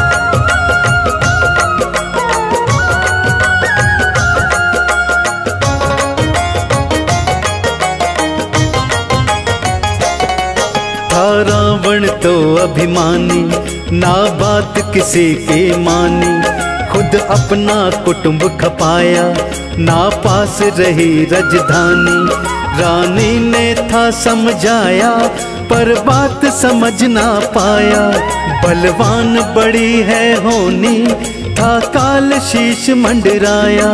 रावण तो अभिमानी, ना बात किसी की मानी। खुद अपना कुटुंब खपाया, ना पास रही राजधानी। रानी ने था समझाया, पर बात समझ ना पाया। बलवान बड़ी है होनी, था काल शीश मंडराया।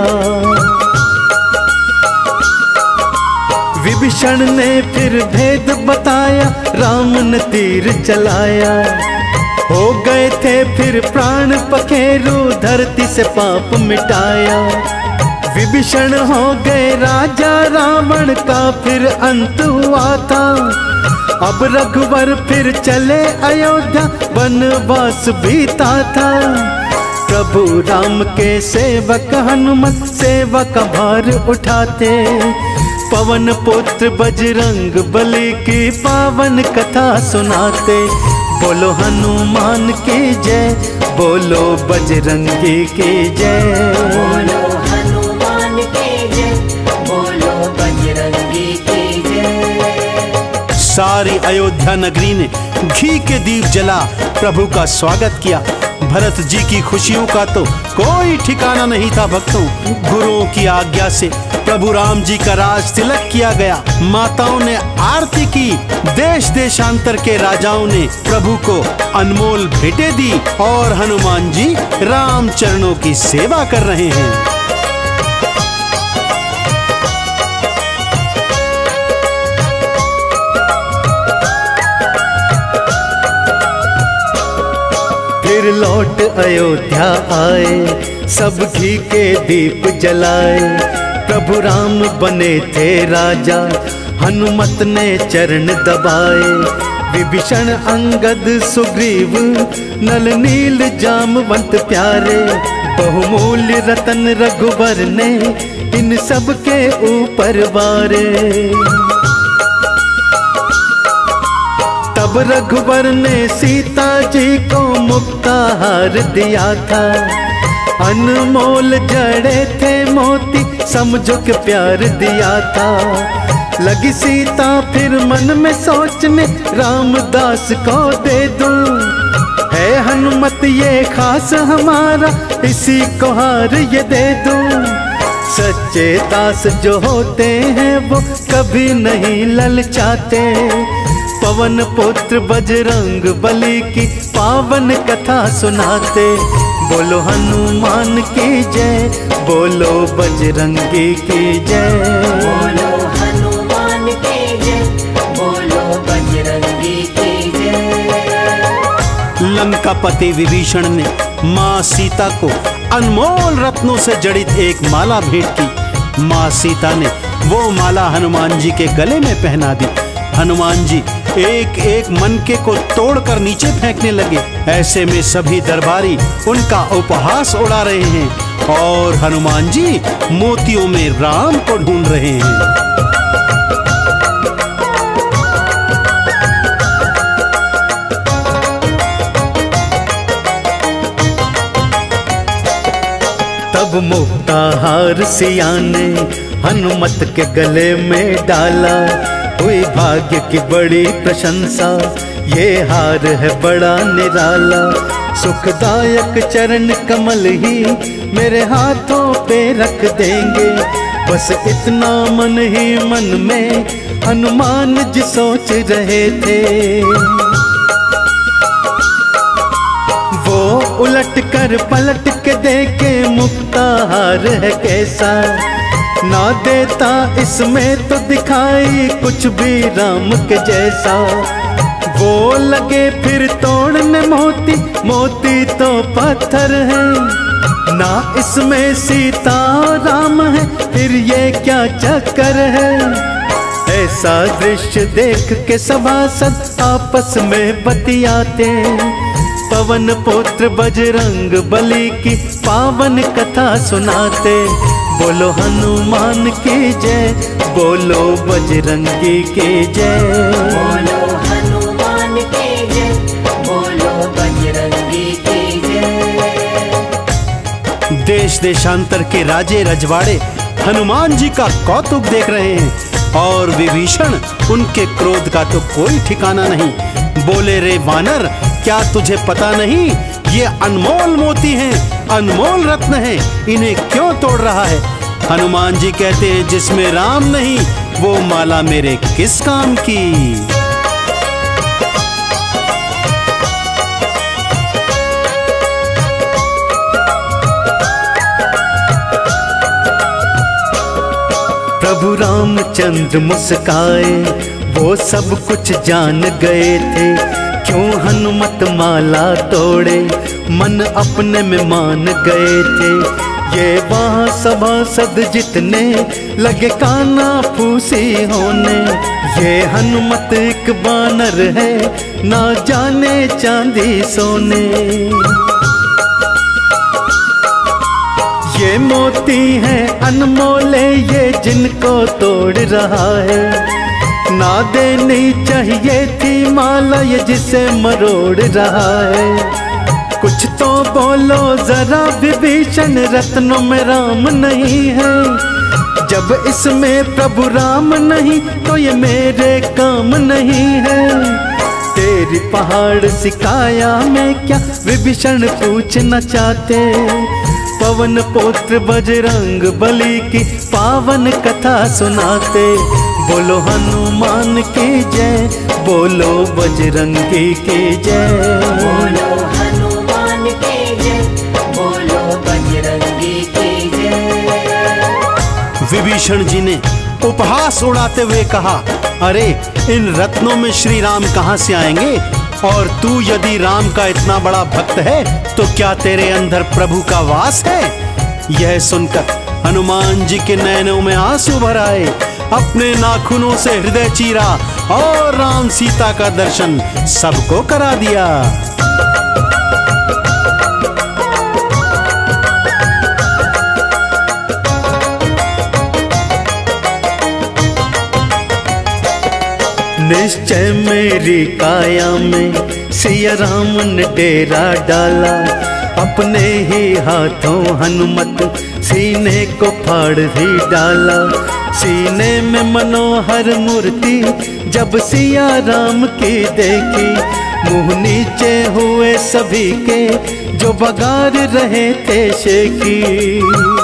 विभीषण ने फिर भेद बताया, राम ने तीर चलाया। हो गए थे फिर प्राण पखेरु, धरती से पाप मिटाया। विभीषण हो गए राजा, रावण का फिर अंत हुआ था। अब रघुवर फिर चले अयोध्या, वनवास बीता था। प्रभु राम के सेवक हनुमत सेवा का भार उठाते, पवन पुत्र बजरंग बली की पावन कथा सुनाते। बोलो हनुमान की जय, बोलो बजरंगी की जय। बोलो हनुमान की जय, बोलो बजरंगी की जय। सारी अयोध्या नगरी ने घी के दीप जला प्रभु का स्वागत किया। भरत जी की खुशियों का तो कोई ठिकाना नहीं था भक्तों। गुरुओं की आज्ञा से प्रभु राम जी का राज तिलक किया गया। माताओं ने आरती की, देश देशांतर के राजाओं ने प्रभु को अनमोल भेंटें दी और हनुमान जी राम चरणों की सेवा कर रहे हैं। फिर लौट अयोध्या आए, सब घी के दीप जलाए। प्रभु राम बने थे राजा, हनुमत ने चरण दबाए। विभीषण अंगद सुग्रीव, नल नील जामवंत प्यारे। बहुमूल्य रतन रघुवर ने इन सब के ऊपर वारे। तब रघुवर ने सीता जी को मुक्ताहार दिया था। अनमोल जड़े थे मोती, समझो के प्यार दिया था। लगी सीता फिर मन में सोचने, रामदास को दे दूं। है हनुमत ये खास हमारा, इसी को हार ये दे दूं। सच्चे दास जो होते हैं वो कभी नहीं ललचाते। पवन पुत्र बजरंग बली की पावन कथा सुनाते। बोलो हनुमान की जय, बोलो बजरंगी की जय। बोलो हनुमान की जय, बोलो बजरंगी की जय। लंकापति विभीषण ने माँ सीता को अनमोल रत्नों से जड़ित एक माला भेंट की। माँ सीता ने वो माला हनुमान जी के गले में पहना दी। हनुमान जी एक एक मनके को तोड़कर नीचे फेंकने लगे। ऐसे में सभी दरबारी उनका उपहास उड़ा रहे हैं और हनुमान जी मोतियों में राम को ढूंढ रहे हैं। तब मुक्ताहार सिया ने हनुमत के गले में डाला। हुई भाग्य की बड़ी प्रशंसा, ये हार है बड़ा निराला। सुखदायक चरण कमल ही मेरे हाथों पे रख देंगे। बस इतना मन ही मन में हनुमान जी सोच रहे थे। वो उलट कर पलट के देखे, मुक्ताहार है कैसा। ना देता इसमें तो दिखाई कुछ भी राम के जैसा। वो लगे फिर तोड़ने मोती, मोती तो पत्थर है। ना इसमें सीता राम है, फिर ये क्या चक्कर है। ऐसा दृश्य देख के सभासद आपस में बतियाते। पवन पुत्र बजरंग बली की पावन कथा सुनाते। बोलो हनुमान की जय, बोलो बजरंगी की जय। बोलो हनुमान की जय, बोलो बजरंगी की जय। देश देशांतर के राजे रजवाड़े हनुमान जी का कौतुक देख रहे हैं और विभीषण उनके क्रोध का तो कोई ठिकाना नहीं। बोले रे वानर, क्या तुझे पता नहीं ये अनमोल मोती हैं, अनमोल रत्न हैं, इन्हें क्यों तोड़ रहा है। हनुमान जी कहते हैं जिसमें राम नहीं वो माला मेरे किस काम की। प्रभु रामचंद्र मुस्काए, वो सब कुछ जान गए थे। क्यों हनुमत माला तोड़े, मन अपने में मान गए थे। ये वहाँ सभासद जितने लगे काना फूसी होने। ये हनुमत एक बानर है, ना जाने चांदी सोने। ये मोती है अनमोले, ये जिनको तोड़ रहा है। ना देनी चाहिए थी माला, ये जिसे मरोड़ रहा है। कुछ तो बोलो जरा विभीषण, रत्नों में राम नहीं है। जब इसमें प्रभु राम नहीं तो ये मेरे काम नहीं है। तेरी पहाड़ सिकाया में क्या विभीषण पूछना चाहते। पवन पुत्र बजरंग बली की पावन कथा सुनाते। बोलो हनुमान की जय, बोलो बजरंगी की जय। बोलो हनुमान की जय, बोलो बजरंगी की जय। विभीषण जी ने उपहास उड़ाते हुए कहा, अरे इन रत्नों में श्री राम कहाँ से आएंगे? और तू यदि राम का इतना बड़ा भक्त है तो क्या तेरे अंदर प्रभु का वास है? यह सुनकर हनुमान जी के नैनों में आंसू भर आए। अपने नाखूनों से हृदय चीरा और राम सीता का दर्शन सबको करा दिया। निश्चय मेरी काया में सिया राम ने डेरा डाला। अपने ही हाथों हनुमत सीने को फाड़ ही डाला। सीने में मनोहर मूर्ति जब सिया राम की देखी। मुँह नीचे हुए सभी के जो बगार रहे थे शेखी।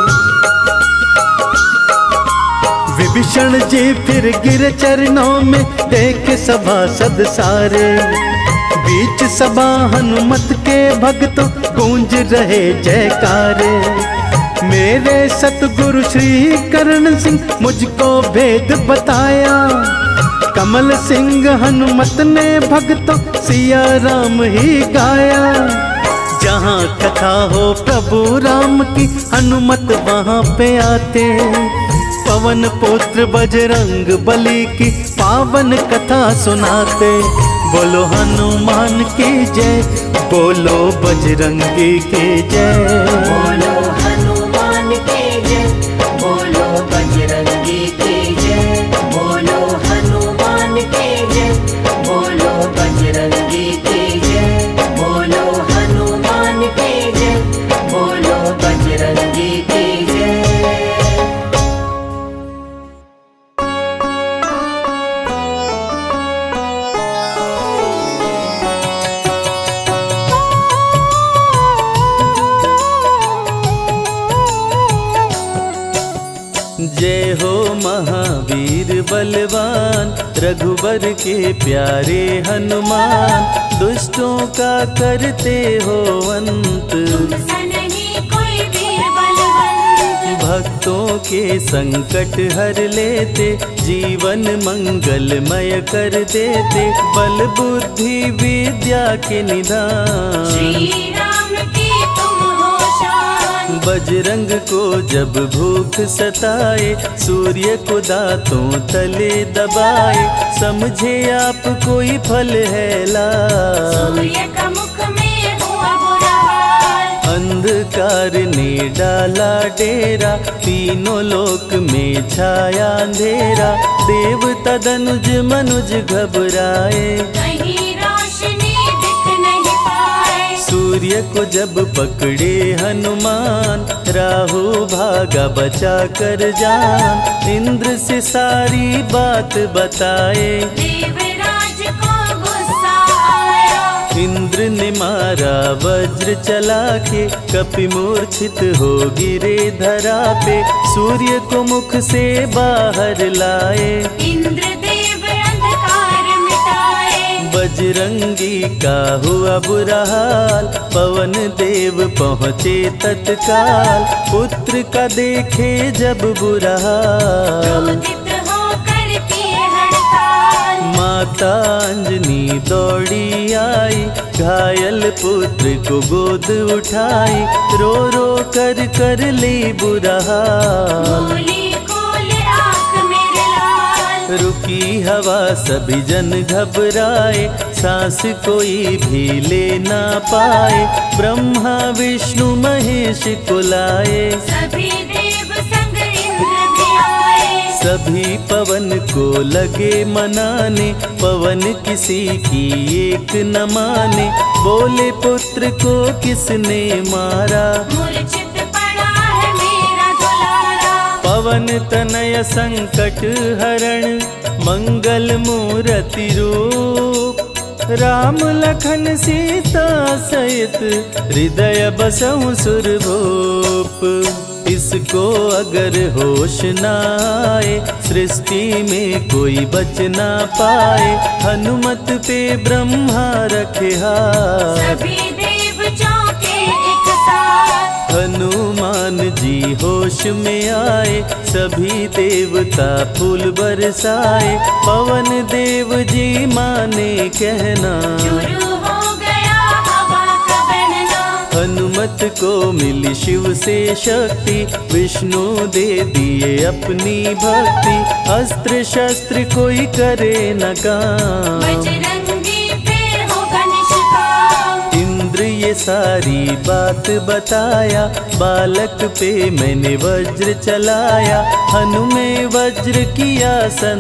विभीषण जी फिर गिर चरणों में देख सभासद सारे। बीच सभा हनुमत के भक्तों गूंज रहे जयकारे। मेरे सतगुरु श्री करण सिंह मुझको भेद बताया। कमल सिंह हनुमत ने भक्तों सिया राम ही गाया। जहाँ कथा हो प्रभु राम की हनुमत वहाँ पे आते। पवन पुत्र बजरंग बली की पावन कथा सुनाते। बोलो हनुमान की जय, बोलो बजरंगी की जय। बोलो हनुमान की जय, बोलो बजरंगी की जय। बोलो हनुमान की जय, बोलो बजरंगी की जय। बोलो हनुमान की जय, बोलो बजरंगी की जय। जय हो महावीर बलवान, रघुबर के प्यारे हनुमान। दुष्टों का करते हो अंत, कोई वीर बलवंत। भक्तों के संकट हर लेते। जीवन मंगलमय कर देते। बल बुद्धि विद्या के निधान, श्री राम की तुम हो शान। बजरंग को जब भूख सताए, सूर्य को दांतों तले दबाए। समझे आप कोई फल है लाल, सूर्य का मुख में हुआ बुरा हाल। अंधकार ने डाला डेरा, तीनों लोक में छाया अंधेरा। देवता धनुज मनुज घबराए, कहीं रोशनी दिख नहीं पाए। सूर्य को जब पकड़े हनुमान, राहु भागा बचा कर जान। इंद्र से सारी बात बताए, देवराज को गुस्सा आया। इंद्र ने मारा वज्र चला के, कपि मूर्छित हो गिरे धरा पे। सूर्य को मुख से बाहर लाए, इंद्रदेव अंधकार मिटाए। बजरंगी का हुआ बुरा हाल, पवन देव पहुँचे तत्काल। पुत्र का देखे जब बुरा हाल, क्रोधित होकर किए हड़ताल। माँ माता अंजनी दौड़ी आई, घायल पुत्र को गोद उठाई, रो रो कर कर ली बुरा हाल। बोली खोले आँख मेरे लाल, रुकी हवा सभी जन घबराए, सांस कोई भी ले ना पाए, ब्रह्मा विष्णु महेश को लाए, सभी देव संग इंद्र भी आए। सभी पवन को लगे मनाने, पवन किसी की एक न माने, बोले पुत्र को किसने मारा, मूर्छित पड़ा है मेरा दुलारा। पवन तनय संकट हरण, मंगल मूर्ति रूप, राम लखन सीता सहित हृदय बसहु सुरभूप। इसको अगर होश न आए, सृष्टि में कोई बच ना पाए, हनुमत पे ब्रह्मा रखे हाथ, सभी देव चौके एक साथ। हनुमान जी होश में आए, सभी देवता फूल बरसाए, पवन देव जी माने कहना, शुरू हो गया हवा का बहना। हनुमत को मिली शिव से शक्ति, विष्णु दे दिए अपनी भक्ति, अस्त्र शस्त्र कोई करे न काम, बजरंगी फिर होगा निष्काम। इंद्र ये सारी बात बताया, बालक पे मैंने वज्र चलाया, हनुमे वज्र किया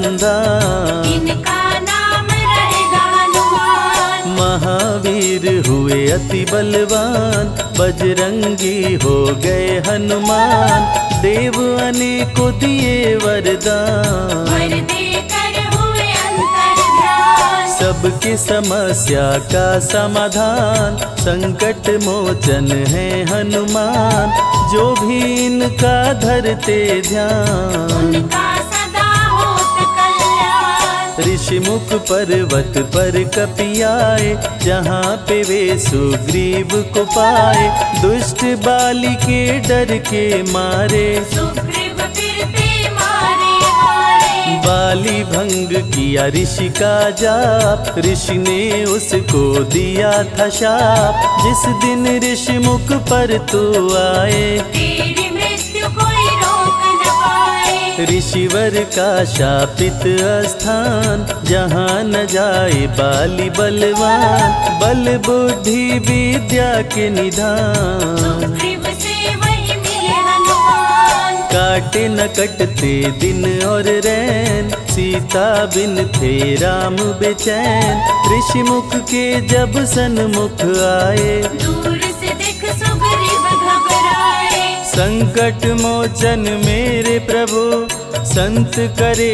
संधान, इनका नाम रहेगा हनुमान। महावीर हुए अति बलवान, बजरंगी हो गए हनुमान, देव अनेको दिए वरदान, वर देकर हुए अंतर्ध्यान। सबकी समस्या का समाधान, संकट मोचन है हनुमान, जो भी इनका धरते ध्यान, उनका सदा होत कल्याण। ऋषि मुख पर्वत पर कपियाए, जहाँ पे वे सुग्रीव को पाए, दुष्ट बाली के डर के मारे, सुग्रीव फिरते मारे मारे। बाली भंग किया ऋषि का जाप, ऋषि ने उसको दिया था शाप, जिस दिन ऋषि मुख पर तू आए, तेरी मृत्यु कोई रोक न पाए। ऋषिवर का शापित स्थान, जहाँ न जाए बाली बलवान, बल बुद्धि विद्या के निधान, सुग्रीव से वही मिले हनुमान। काटे न कटते दिन और रैन, सीता बिन थे राम बेचैन, ऋषि मुख के जब सन्मुख आए, दूर से दिख सुग्रीव घबराए। संकट मोचन मेरे प्रभु, संत करे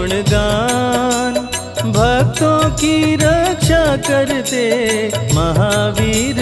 गुणगान, भक्तों की रक्षा करते महावीर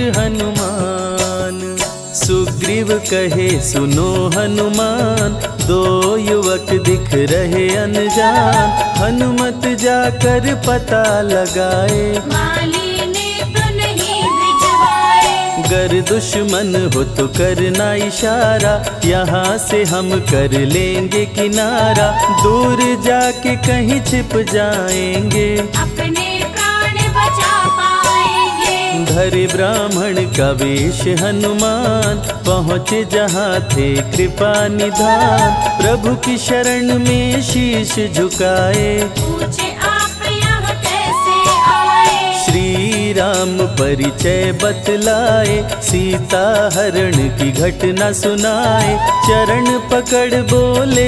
हनुमान। सुग्रीव कहे सुनो हनुमान, दो युवक दिख रहे अनजान, हनुमत जाकर पता लगाए, माली ने तो नहीं भिजवाए। गर दुश्मन हो तो करना इशारा, यहाँ से हम कर लेंगे किनारा, दूर जाके कहीं छिप जाएंगे, अपने प्राण बचा पाएंगे। धरे ब्राह्मण का वेश हनुमान, पहुँचे जहाँ थे कृपा निधान, प्रभु की शरण में शीश झुकाए, पूछे आप यहाँ कैसे आए। श्री राम परिचय बतलाए, सीता हरण की घटना सुनाए, चरण पकड़ बोले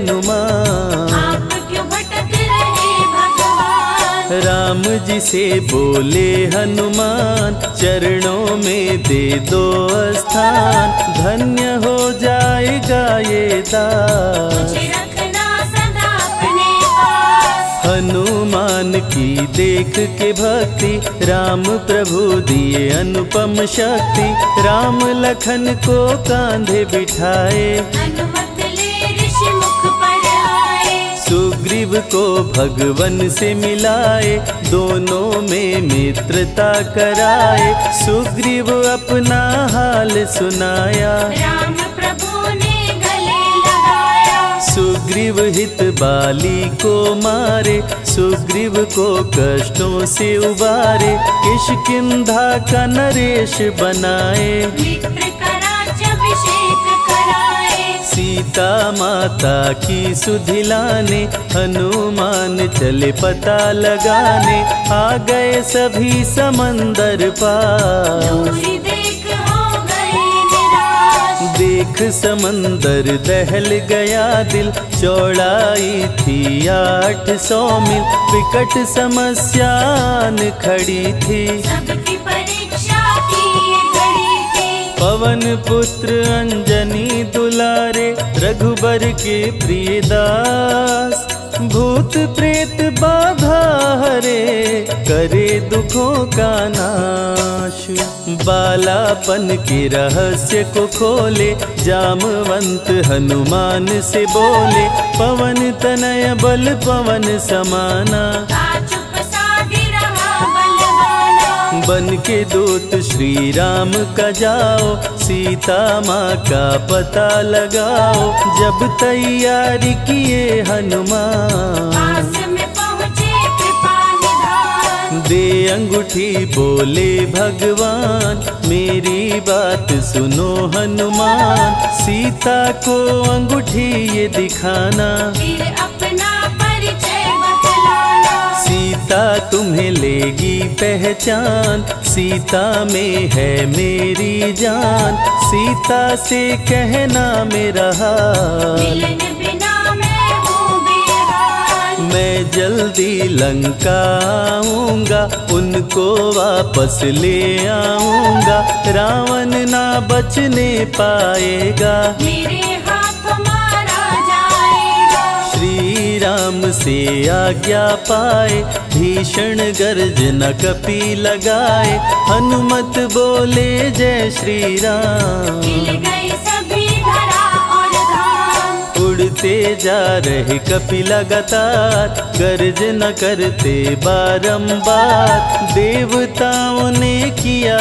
हनुमान, आप क्यों भटक रहे भगवान। राम जी से बोले हनुमान, चरणों में दे दो स्थान, धन्य हो जाएगा ये दास। मुझे रखना सदा अपने पास। हनुमान की देख के भक्ति, राम प्रभु दिए अनुपम शक्ति, राम लखन को कांधे बिठाए, अनुमत ले ऋषि मुख पर आए। सुग्रीव को भगवन से मिलाए, दोनों में मित्रता कराए, सुग्रीव अपना हाल सुनाया, राम प्रभु ने गले लगाया। सुग्रीव सुग्रीव हित बाली को मारे, सुग्रीव को कष्टों से उबारे, किष्किंधा का नरेश बनाए, मित्र का राज्याभिषेक कराए। सीता माता की सुधि लाने, हनुमान चले पता लगाने, आ गए सभी समंदर पार। दूरी देख हो गए निराश, देख समंदर दहल गया दिल, चौड़ाई थी आठ सौ मील, विकट समस्यान खड़ी थी, सबकी परीक्षा की ये घड़ी थी। पवन पुत्र अंजनी दुलारे, रघुबर के प्रिय दास, भूत प्रेत बाधा हरे, करे दुखों का नाश। बालापन के रहस्य को खोले, जामवंत हनुमान से बोले, पवन तनय बल पवन समाना, चुप साधी रहा बलवाना। बन के दूत श्री राम का जाओ, सीता माँ का पता लगाओ। जब तैयारी किए हनुमान, पास में पहुँचे कृपा निधान, दे अंगूठी बोले भगवान, मेरी बात सुनो हनुमान। सीता को अंगूठी ये दिखाना, फिर अपना परिचय बतलाना। सीता तुम्हें लेगी पहचान, सीता में है मेरी जान। सीता से कहना मेरा हाल, मिलन बिना मैं हूँ बेहाल। मैं जल्दी लंका आऊंगा, उनको वापस ले आऊंगा। रावण ना बचने पाएगा, मेरे हाथ मारा जाएगा। श्री राम से आज्ञा पाए, भीषण गर्जना कपि लगाए। हनुमत बोले जय श्री राम, मिल गए सभी धरा और धाम। उड़ते जा रहे कपि लगातार, गर्जना करते बारंबार। देवताओं ने किया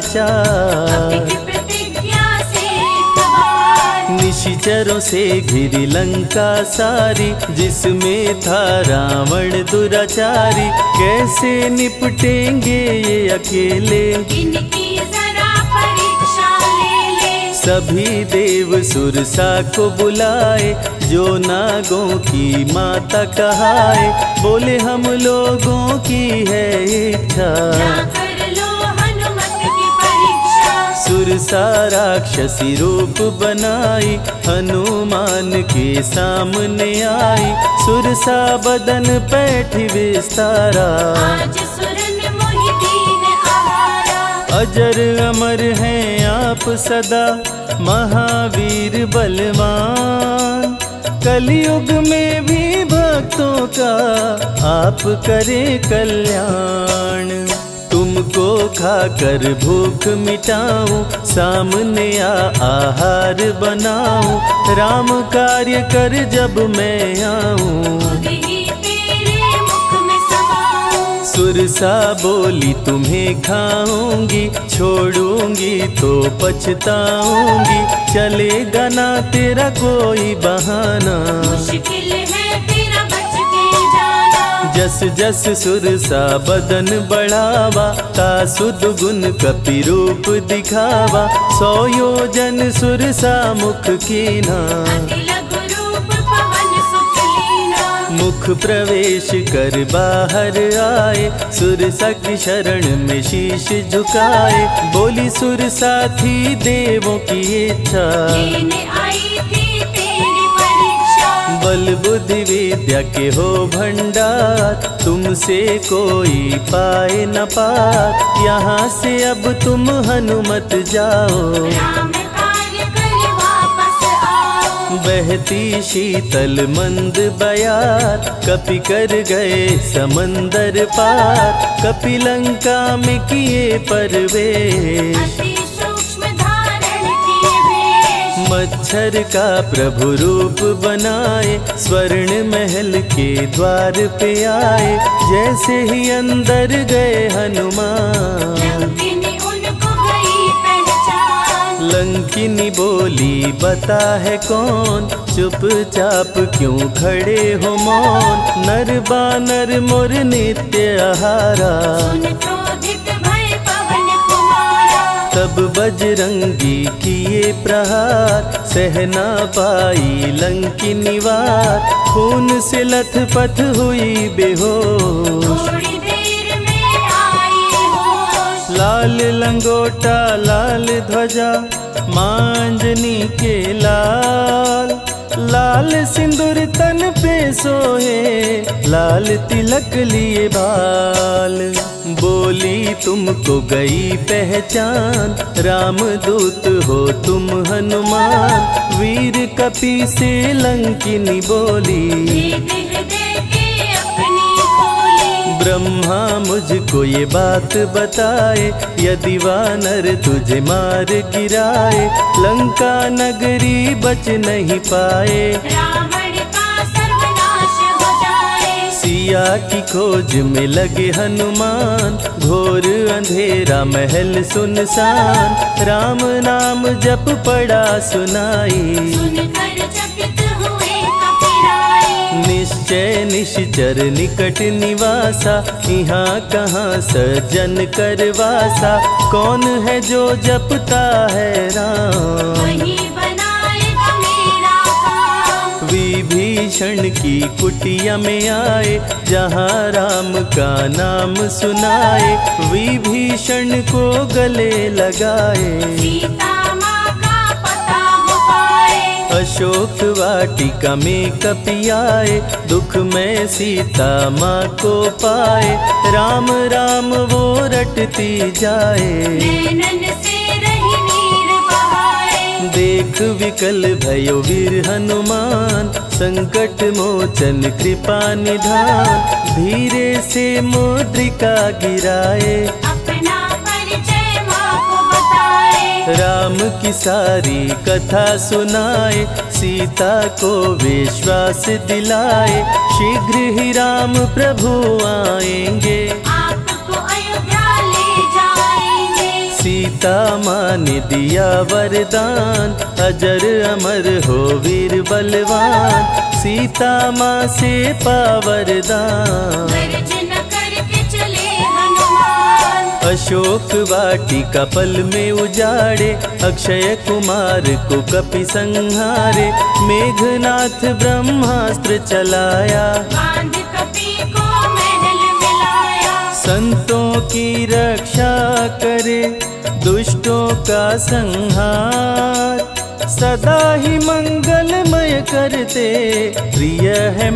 विचार, की प्रतिज्ञा से एक बार, निशिचरों से घिरी लंका सारी, जिसमें था रावण दुराचारी। कैसे निपटेंगे ये अकेले, इनकी जरा परीक्षा ले ले। सभी देव सुरसा को बुलाए, जो नागों की माता कहाए। बोले हम लोगों की है इच्छा, कर लो हनुमत की परीक्षा। सुरसा राक्षसी रूप बनाई, हनुमान के सामने आई। सुरसा बदन पैठ विस्तारा, आज सुरन मोहि दीन आहारा। अजर अमर हैं आप सदा, महावीर बलवान। कलयुग में भी भक्तों का आप करें कल्याण। तुमको खाकर भूख मिटाऊं, सामने आ आहार बनाऊं। राम कार्य कर जब मैं आऊं, ही तेरे मुख में समाऊं। सुरसा बोली तुम्हें खाऊंगी, छोड़ूंगी तो पछताऊंगी। चलेगा ना तेरा कोई बहाना, मुश्किल है तेरा बच के जाना। जस जस सुरसा बदन बढ़ावा, तासुद गुण कपि रूप दिखावा। सौ योजन सुरसा मुख कीना, लघु रूप पवन सुख लीना। मुख प्रवेश कर बाहर आए, सुरसा की शरण में शीश झुकाए। बोली सुरसा थी देवों की इच्छा, लेने आई थी तेरी परीक्षा। बल बुद्धि विद्या के हो भंडार, तुमसे कोई पाए न पार। यहाँ से अब तुम हनुमत जाओ, राम कार्य कर वापस आओ। बहती शीतल मंद बयार, कपि कर गए समंदर पार। कपि लंका में किए परवेश, अति सूक्ष्म धारण किए वेश। मच्छर का प्रभु रूप बनाए, स्वर्ण महल के द्वार पे आए। जैसे ही अंदर गए हनुमान, लंकिनी उनको गई पहचान। लंकिनी बोली बता है कौन, चुपचाप क्यों खड़े हो मौन। नर बानर मोर नित्य आहारा, सुन क्रोधित भय पवन कुमारा। तब बजरंगी किए प्रहार, सह ना पाई लंकिनी वार। खून से लथपथ हुई बेहोश, थोड़ी देर में आई होश। लाल लंगोटा लाल ध्वजा मांजनी के लाल। लाल सिंदूर तन पे सोहे, लाल तिलक लिए बाल। बोली तुमको गई पहचान, राम दूत हो तुम हनुमान। वीर कपि से लंकिनी बोली, देख देख के अपनी खोली। ब्रह्मा मुझको ये बात बताए, यदि वानर तुझे मार गिराए। लंका नगरी बच नहीं पाए, रावण का सर्वनाश हो जाए। सिया की खोज में लगे हनुमान, घोर अंधेरा महल सुनसान। राम नाम जप पड़ा सुनाई, सुनकर चकित हुए कपिराए। निश्चय निश्चर निकट निवासा, यहाँ कहाँ सज्जन करवासा। कौन है जो जपता है राम, वही बनाएगा मेरा काम। विभीषण की कुटिया में आए, जहाँ राम का नाम सुनाए। विभीषण को गले लगाए, सीता माँ का पता हो पाए। अशोक वाटिका में कपि आए, दुख में सीता माँ को पाए। राम राम वो रटती जाए, नैनन से रही नीर बहाए। देख विकल भयो वीर हनुमान, संकट मोचन कृपा निधान। धीरे से मुद्रिका गिराए, अपना परिचय माँ को बताए। राम की सारी कथा सुनाए। सीता को विश्वास दिलाए, शीघ्र ही राम प्रभु आएंगे। आपको अयोध्या ले जाएंगे। सीता माँ ने दिया वरदान, अजर अमर हो वीर बलवान। सीता माँ से पा वरदान, गर्जना करके चले हनुमान। अशोक वाटिका पल में उजाड़े। अक्षय कुमार को कपि संहारे, मेघनाथ ब्रह्मास्त्र चलाया। बांध कपि को महल मिलाया। संतों की रक्षा करे, दुष्टों का संहार। सदा ही मंगलमय करते, प्रिय है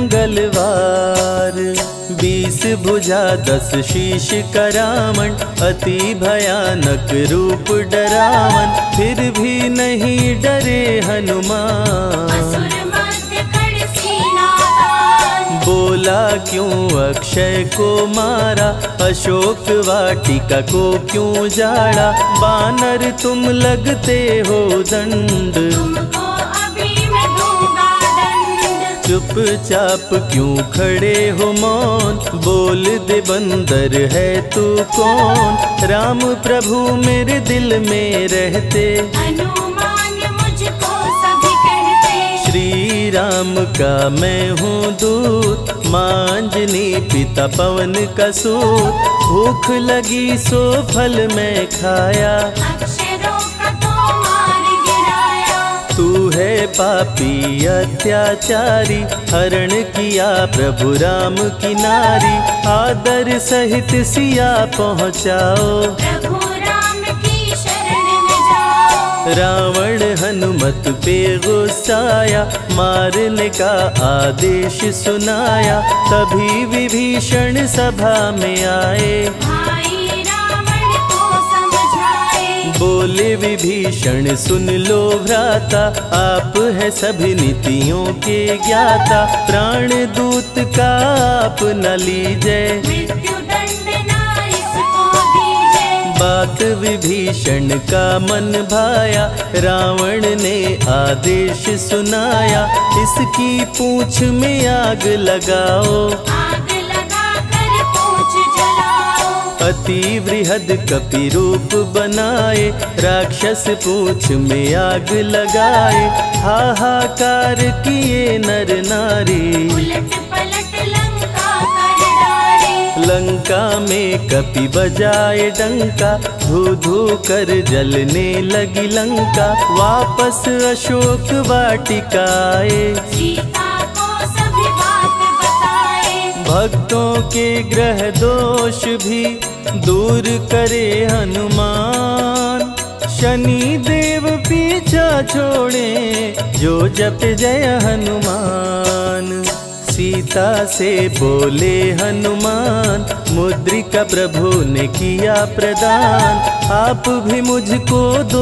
मंगलवार। बीस भुजा दस शीश करावन, अति भयानक रूप डरावन। फिर भी नहीं डरे हनुमान, असुर मध्य खड़ सीना तान। बोला क्यों अक्षय को मारा, अशोक वाटिका को क्यों जाड़ा। बानर तुम लगते हो दंड, तुमको अभी मैं दूंगा दंड। चुपचाप क्यों खड़े हो मौन, बोल दे बंदर है तू कौन। राम प्रभु मेरे दिल में रहते, हनुमान मुझको सभी कहते। श्री राम का मैं हूँ दूत, मांजनी पिता पवन का सूत। भूख लगी सो फल मैं खाया, अक्षरों का तो मार गिराया। तू है पापी अत्याचारी, हरण किया प्रभु राम की नारी। आदर सहित सिया पहुँचाओ, प्रभु राम की शरण में जाओ। रावण हनुमत पे गुस्साया, मारने का आदेश सुनाया। तभी विभीषण सभा में आए, भाई रावण को समझाए। बोले विभीषण सुन लो भ्राता, आप है सभी नीतियों के ज्ञाता। प्राण दूत का आप न लीजिए, मृत्यु दंड ना इसको दीजिए। बात विभीषण का मन भाया, रावण ने आदेश सुनाया। इसकी पूंछ में आग लगाओ, आग लगा कर पूछ जलाओ। अति वृहद कपि रूप बनाए, राक्षस पूंछ में आग लगाए। हाहाकार किए नर नारी, उलट पलट लंका कर डारे। लंका में कपि बजाए डंका, धू धू कर जलने लगी लंका। वापस अशोक वाटिका आए, सीता को सभी बात बताए। भक्तों के ग्रह दोष भी दूर करे हनुमान। शनि देव पीछा छोड़े, जो जप जय हनुमान। सीता से बोले हनुमान, मुद्रिका प्रभु ने किया प्रदान। आप भी मुझको दो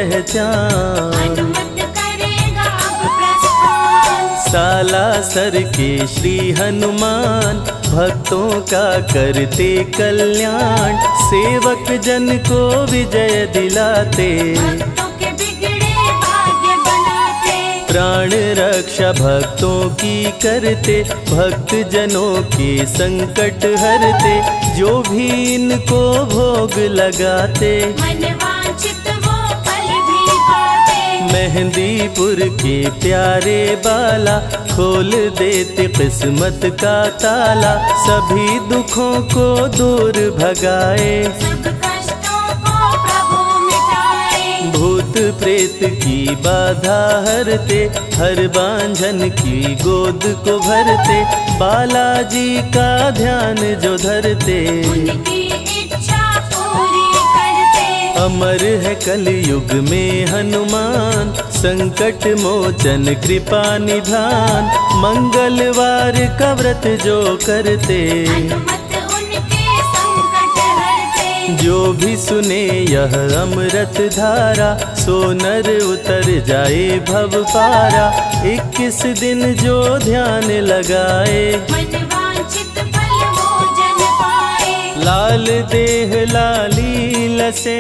पहचान, अनुमत करेगा अब प्रस्थान। सालासर के श्री हनुमान, भक्तों का करते कल्याण। सेवक जन को विजय दिलाते, भक्तों के बिगड़े भाग्य बनाते। प्राण रक्षा भक्तों की करते, भक्त जनों के संकट हरते। जो भी इनको भोग लगाते, मन वांछित वो फल भी पाते। मेहंदीपुर के प्यारे बाला, खोल देते किस्मत का ताला। सभी दुखों को दूर भगाए, सब कष्टों को प्रभु मिटाए। भूत प्रेत की बाधा हरते, हर बांझन की गोद को भरते। बालाजी का ध्यान जो धरते, उनकी इच्छा पूरी करते। अमर है कलयुग में हनुमान, संकट मोचन कृपा निधान। मंगलवार का व्रत जो करते, अनुमत उनके संकट हरते। जो भी सुने यह अमृत धारा, सो नर उतर जाए भव पारा। इक्कीस दिन जो ध्यान लगाए, मन वांछित फल वो जन पाए। लाल देह लाली लसे,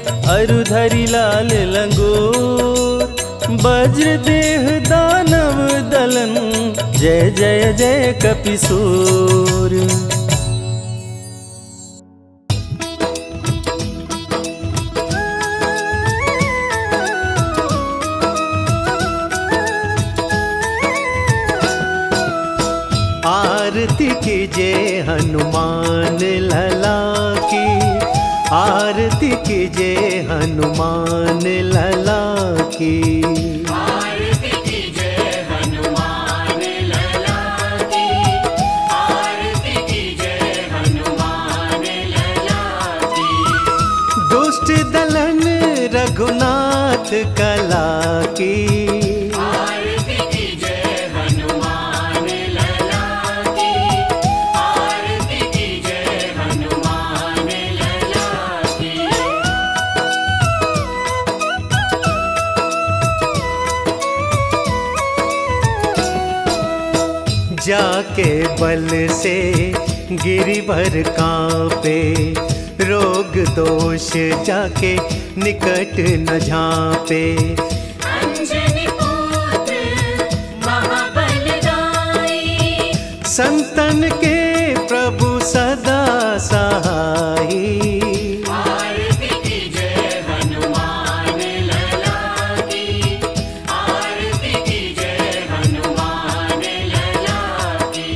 अरुधरी लाल लंगोर। वज्र देह दानव दलन, जय जय जय कपिसूर। आरती कीजिए हनुमान लला की, आरती कीजिए हनुमान लला की। आरती कीजिए हनुमान लला की, आरती कीजिए हनुमान लला की। दुष्ट दलन रघुनाथ कला की, आरती कीजिए हनुमान लला की, आरती कीजिए हनुमान लला की। जाके बल से गिरिवर कांपे, रोग दोष जाके निकट न झांपे। अंजनी पुत्र महाबलदाई, संतन के प्रभु सदा सहाई। आरती कीजिए हनुमान लला की, आरती कीजिए हनुमान लला की।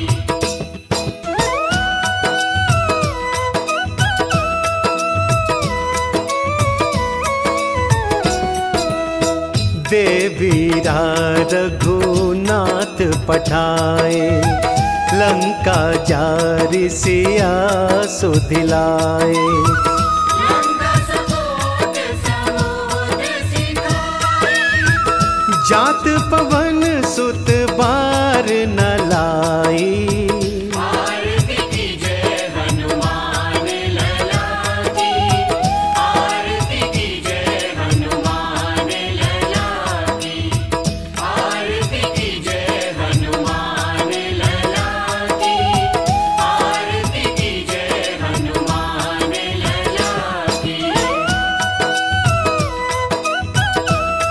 देवीरा रघुनाथ पठाए, लंका जारी सिया सुधिलाए। लंका सपोत समुद्र सिखाए। जात पवन सुत बार न लाई। आरती कीजिए हनुमान लला की, आरती कीजिए हनुमान लला की, आरती कीजिए हनुमान लला की, आरती कीजिए हनुमान लला की।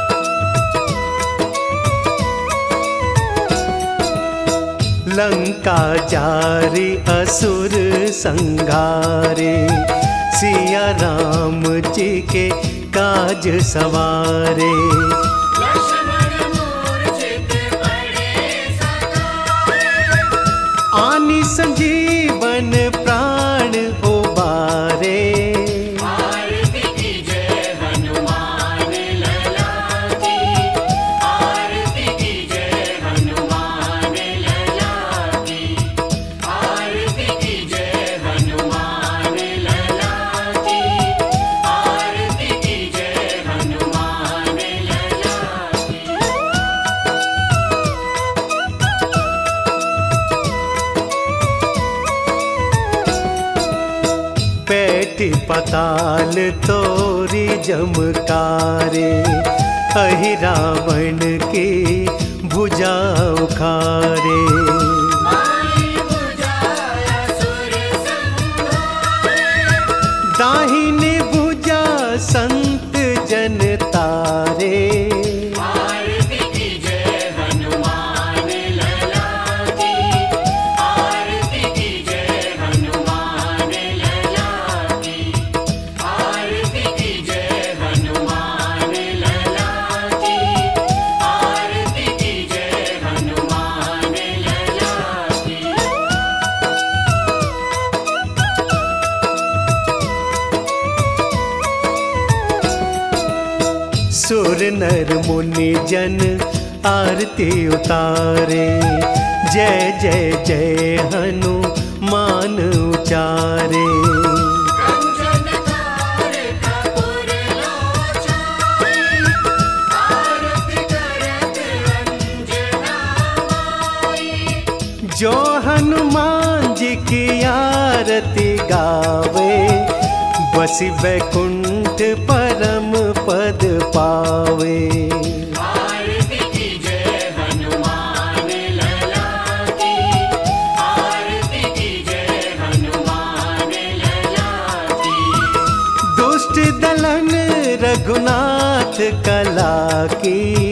लंका जारी असुर संघारे, सिया राम जी के काज सवारे। लक्ष्मण मूर्छित पड़े सकारे, आनी संजीवन प्राण उबारे। आरती कीजिए हनुमान लला की, आरती कीजिए हनुमान लला की, आरती कीजिए हनुमान लला की, आरती कीजिए हनुमान लला की। पैठी पताल तोरी जमकारे, अहि रावण की भुजा उखारे। माई बुझाया सुर संहारे, दाहिनी भुजा संत जन तारे। आरती कीजिए हनुमान लला की, आरती कीजिए हनुमान लला की, आरती कीजिए हनुमान लला की, आरती कीजिए हनुमान लला की। सुर नर मुनि जन आरती उतारे, जय जय जय हनुमान उचारे। कंचन थार कपूर लोचन, आरती करत अंजना माई। जो हनुमान जी की आरती गावे, बसी वैकुंठ परम पद पावे। आरती कीजिए हनुमान लला की, आरती कीजिए हनुमान लला की। दुष्ट दलन रघुनाथ कला की,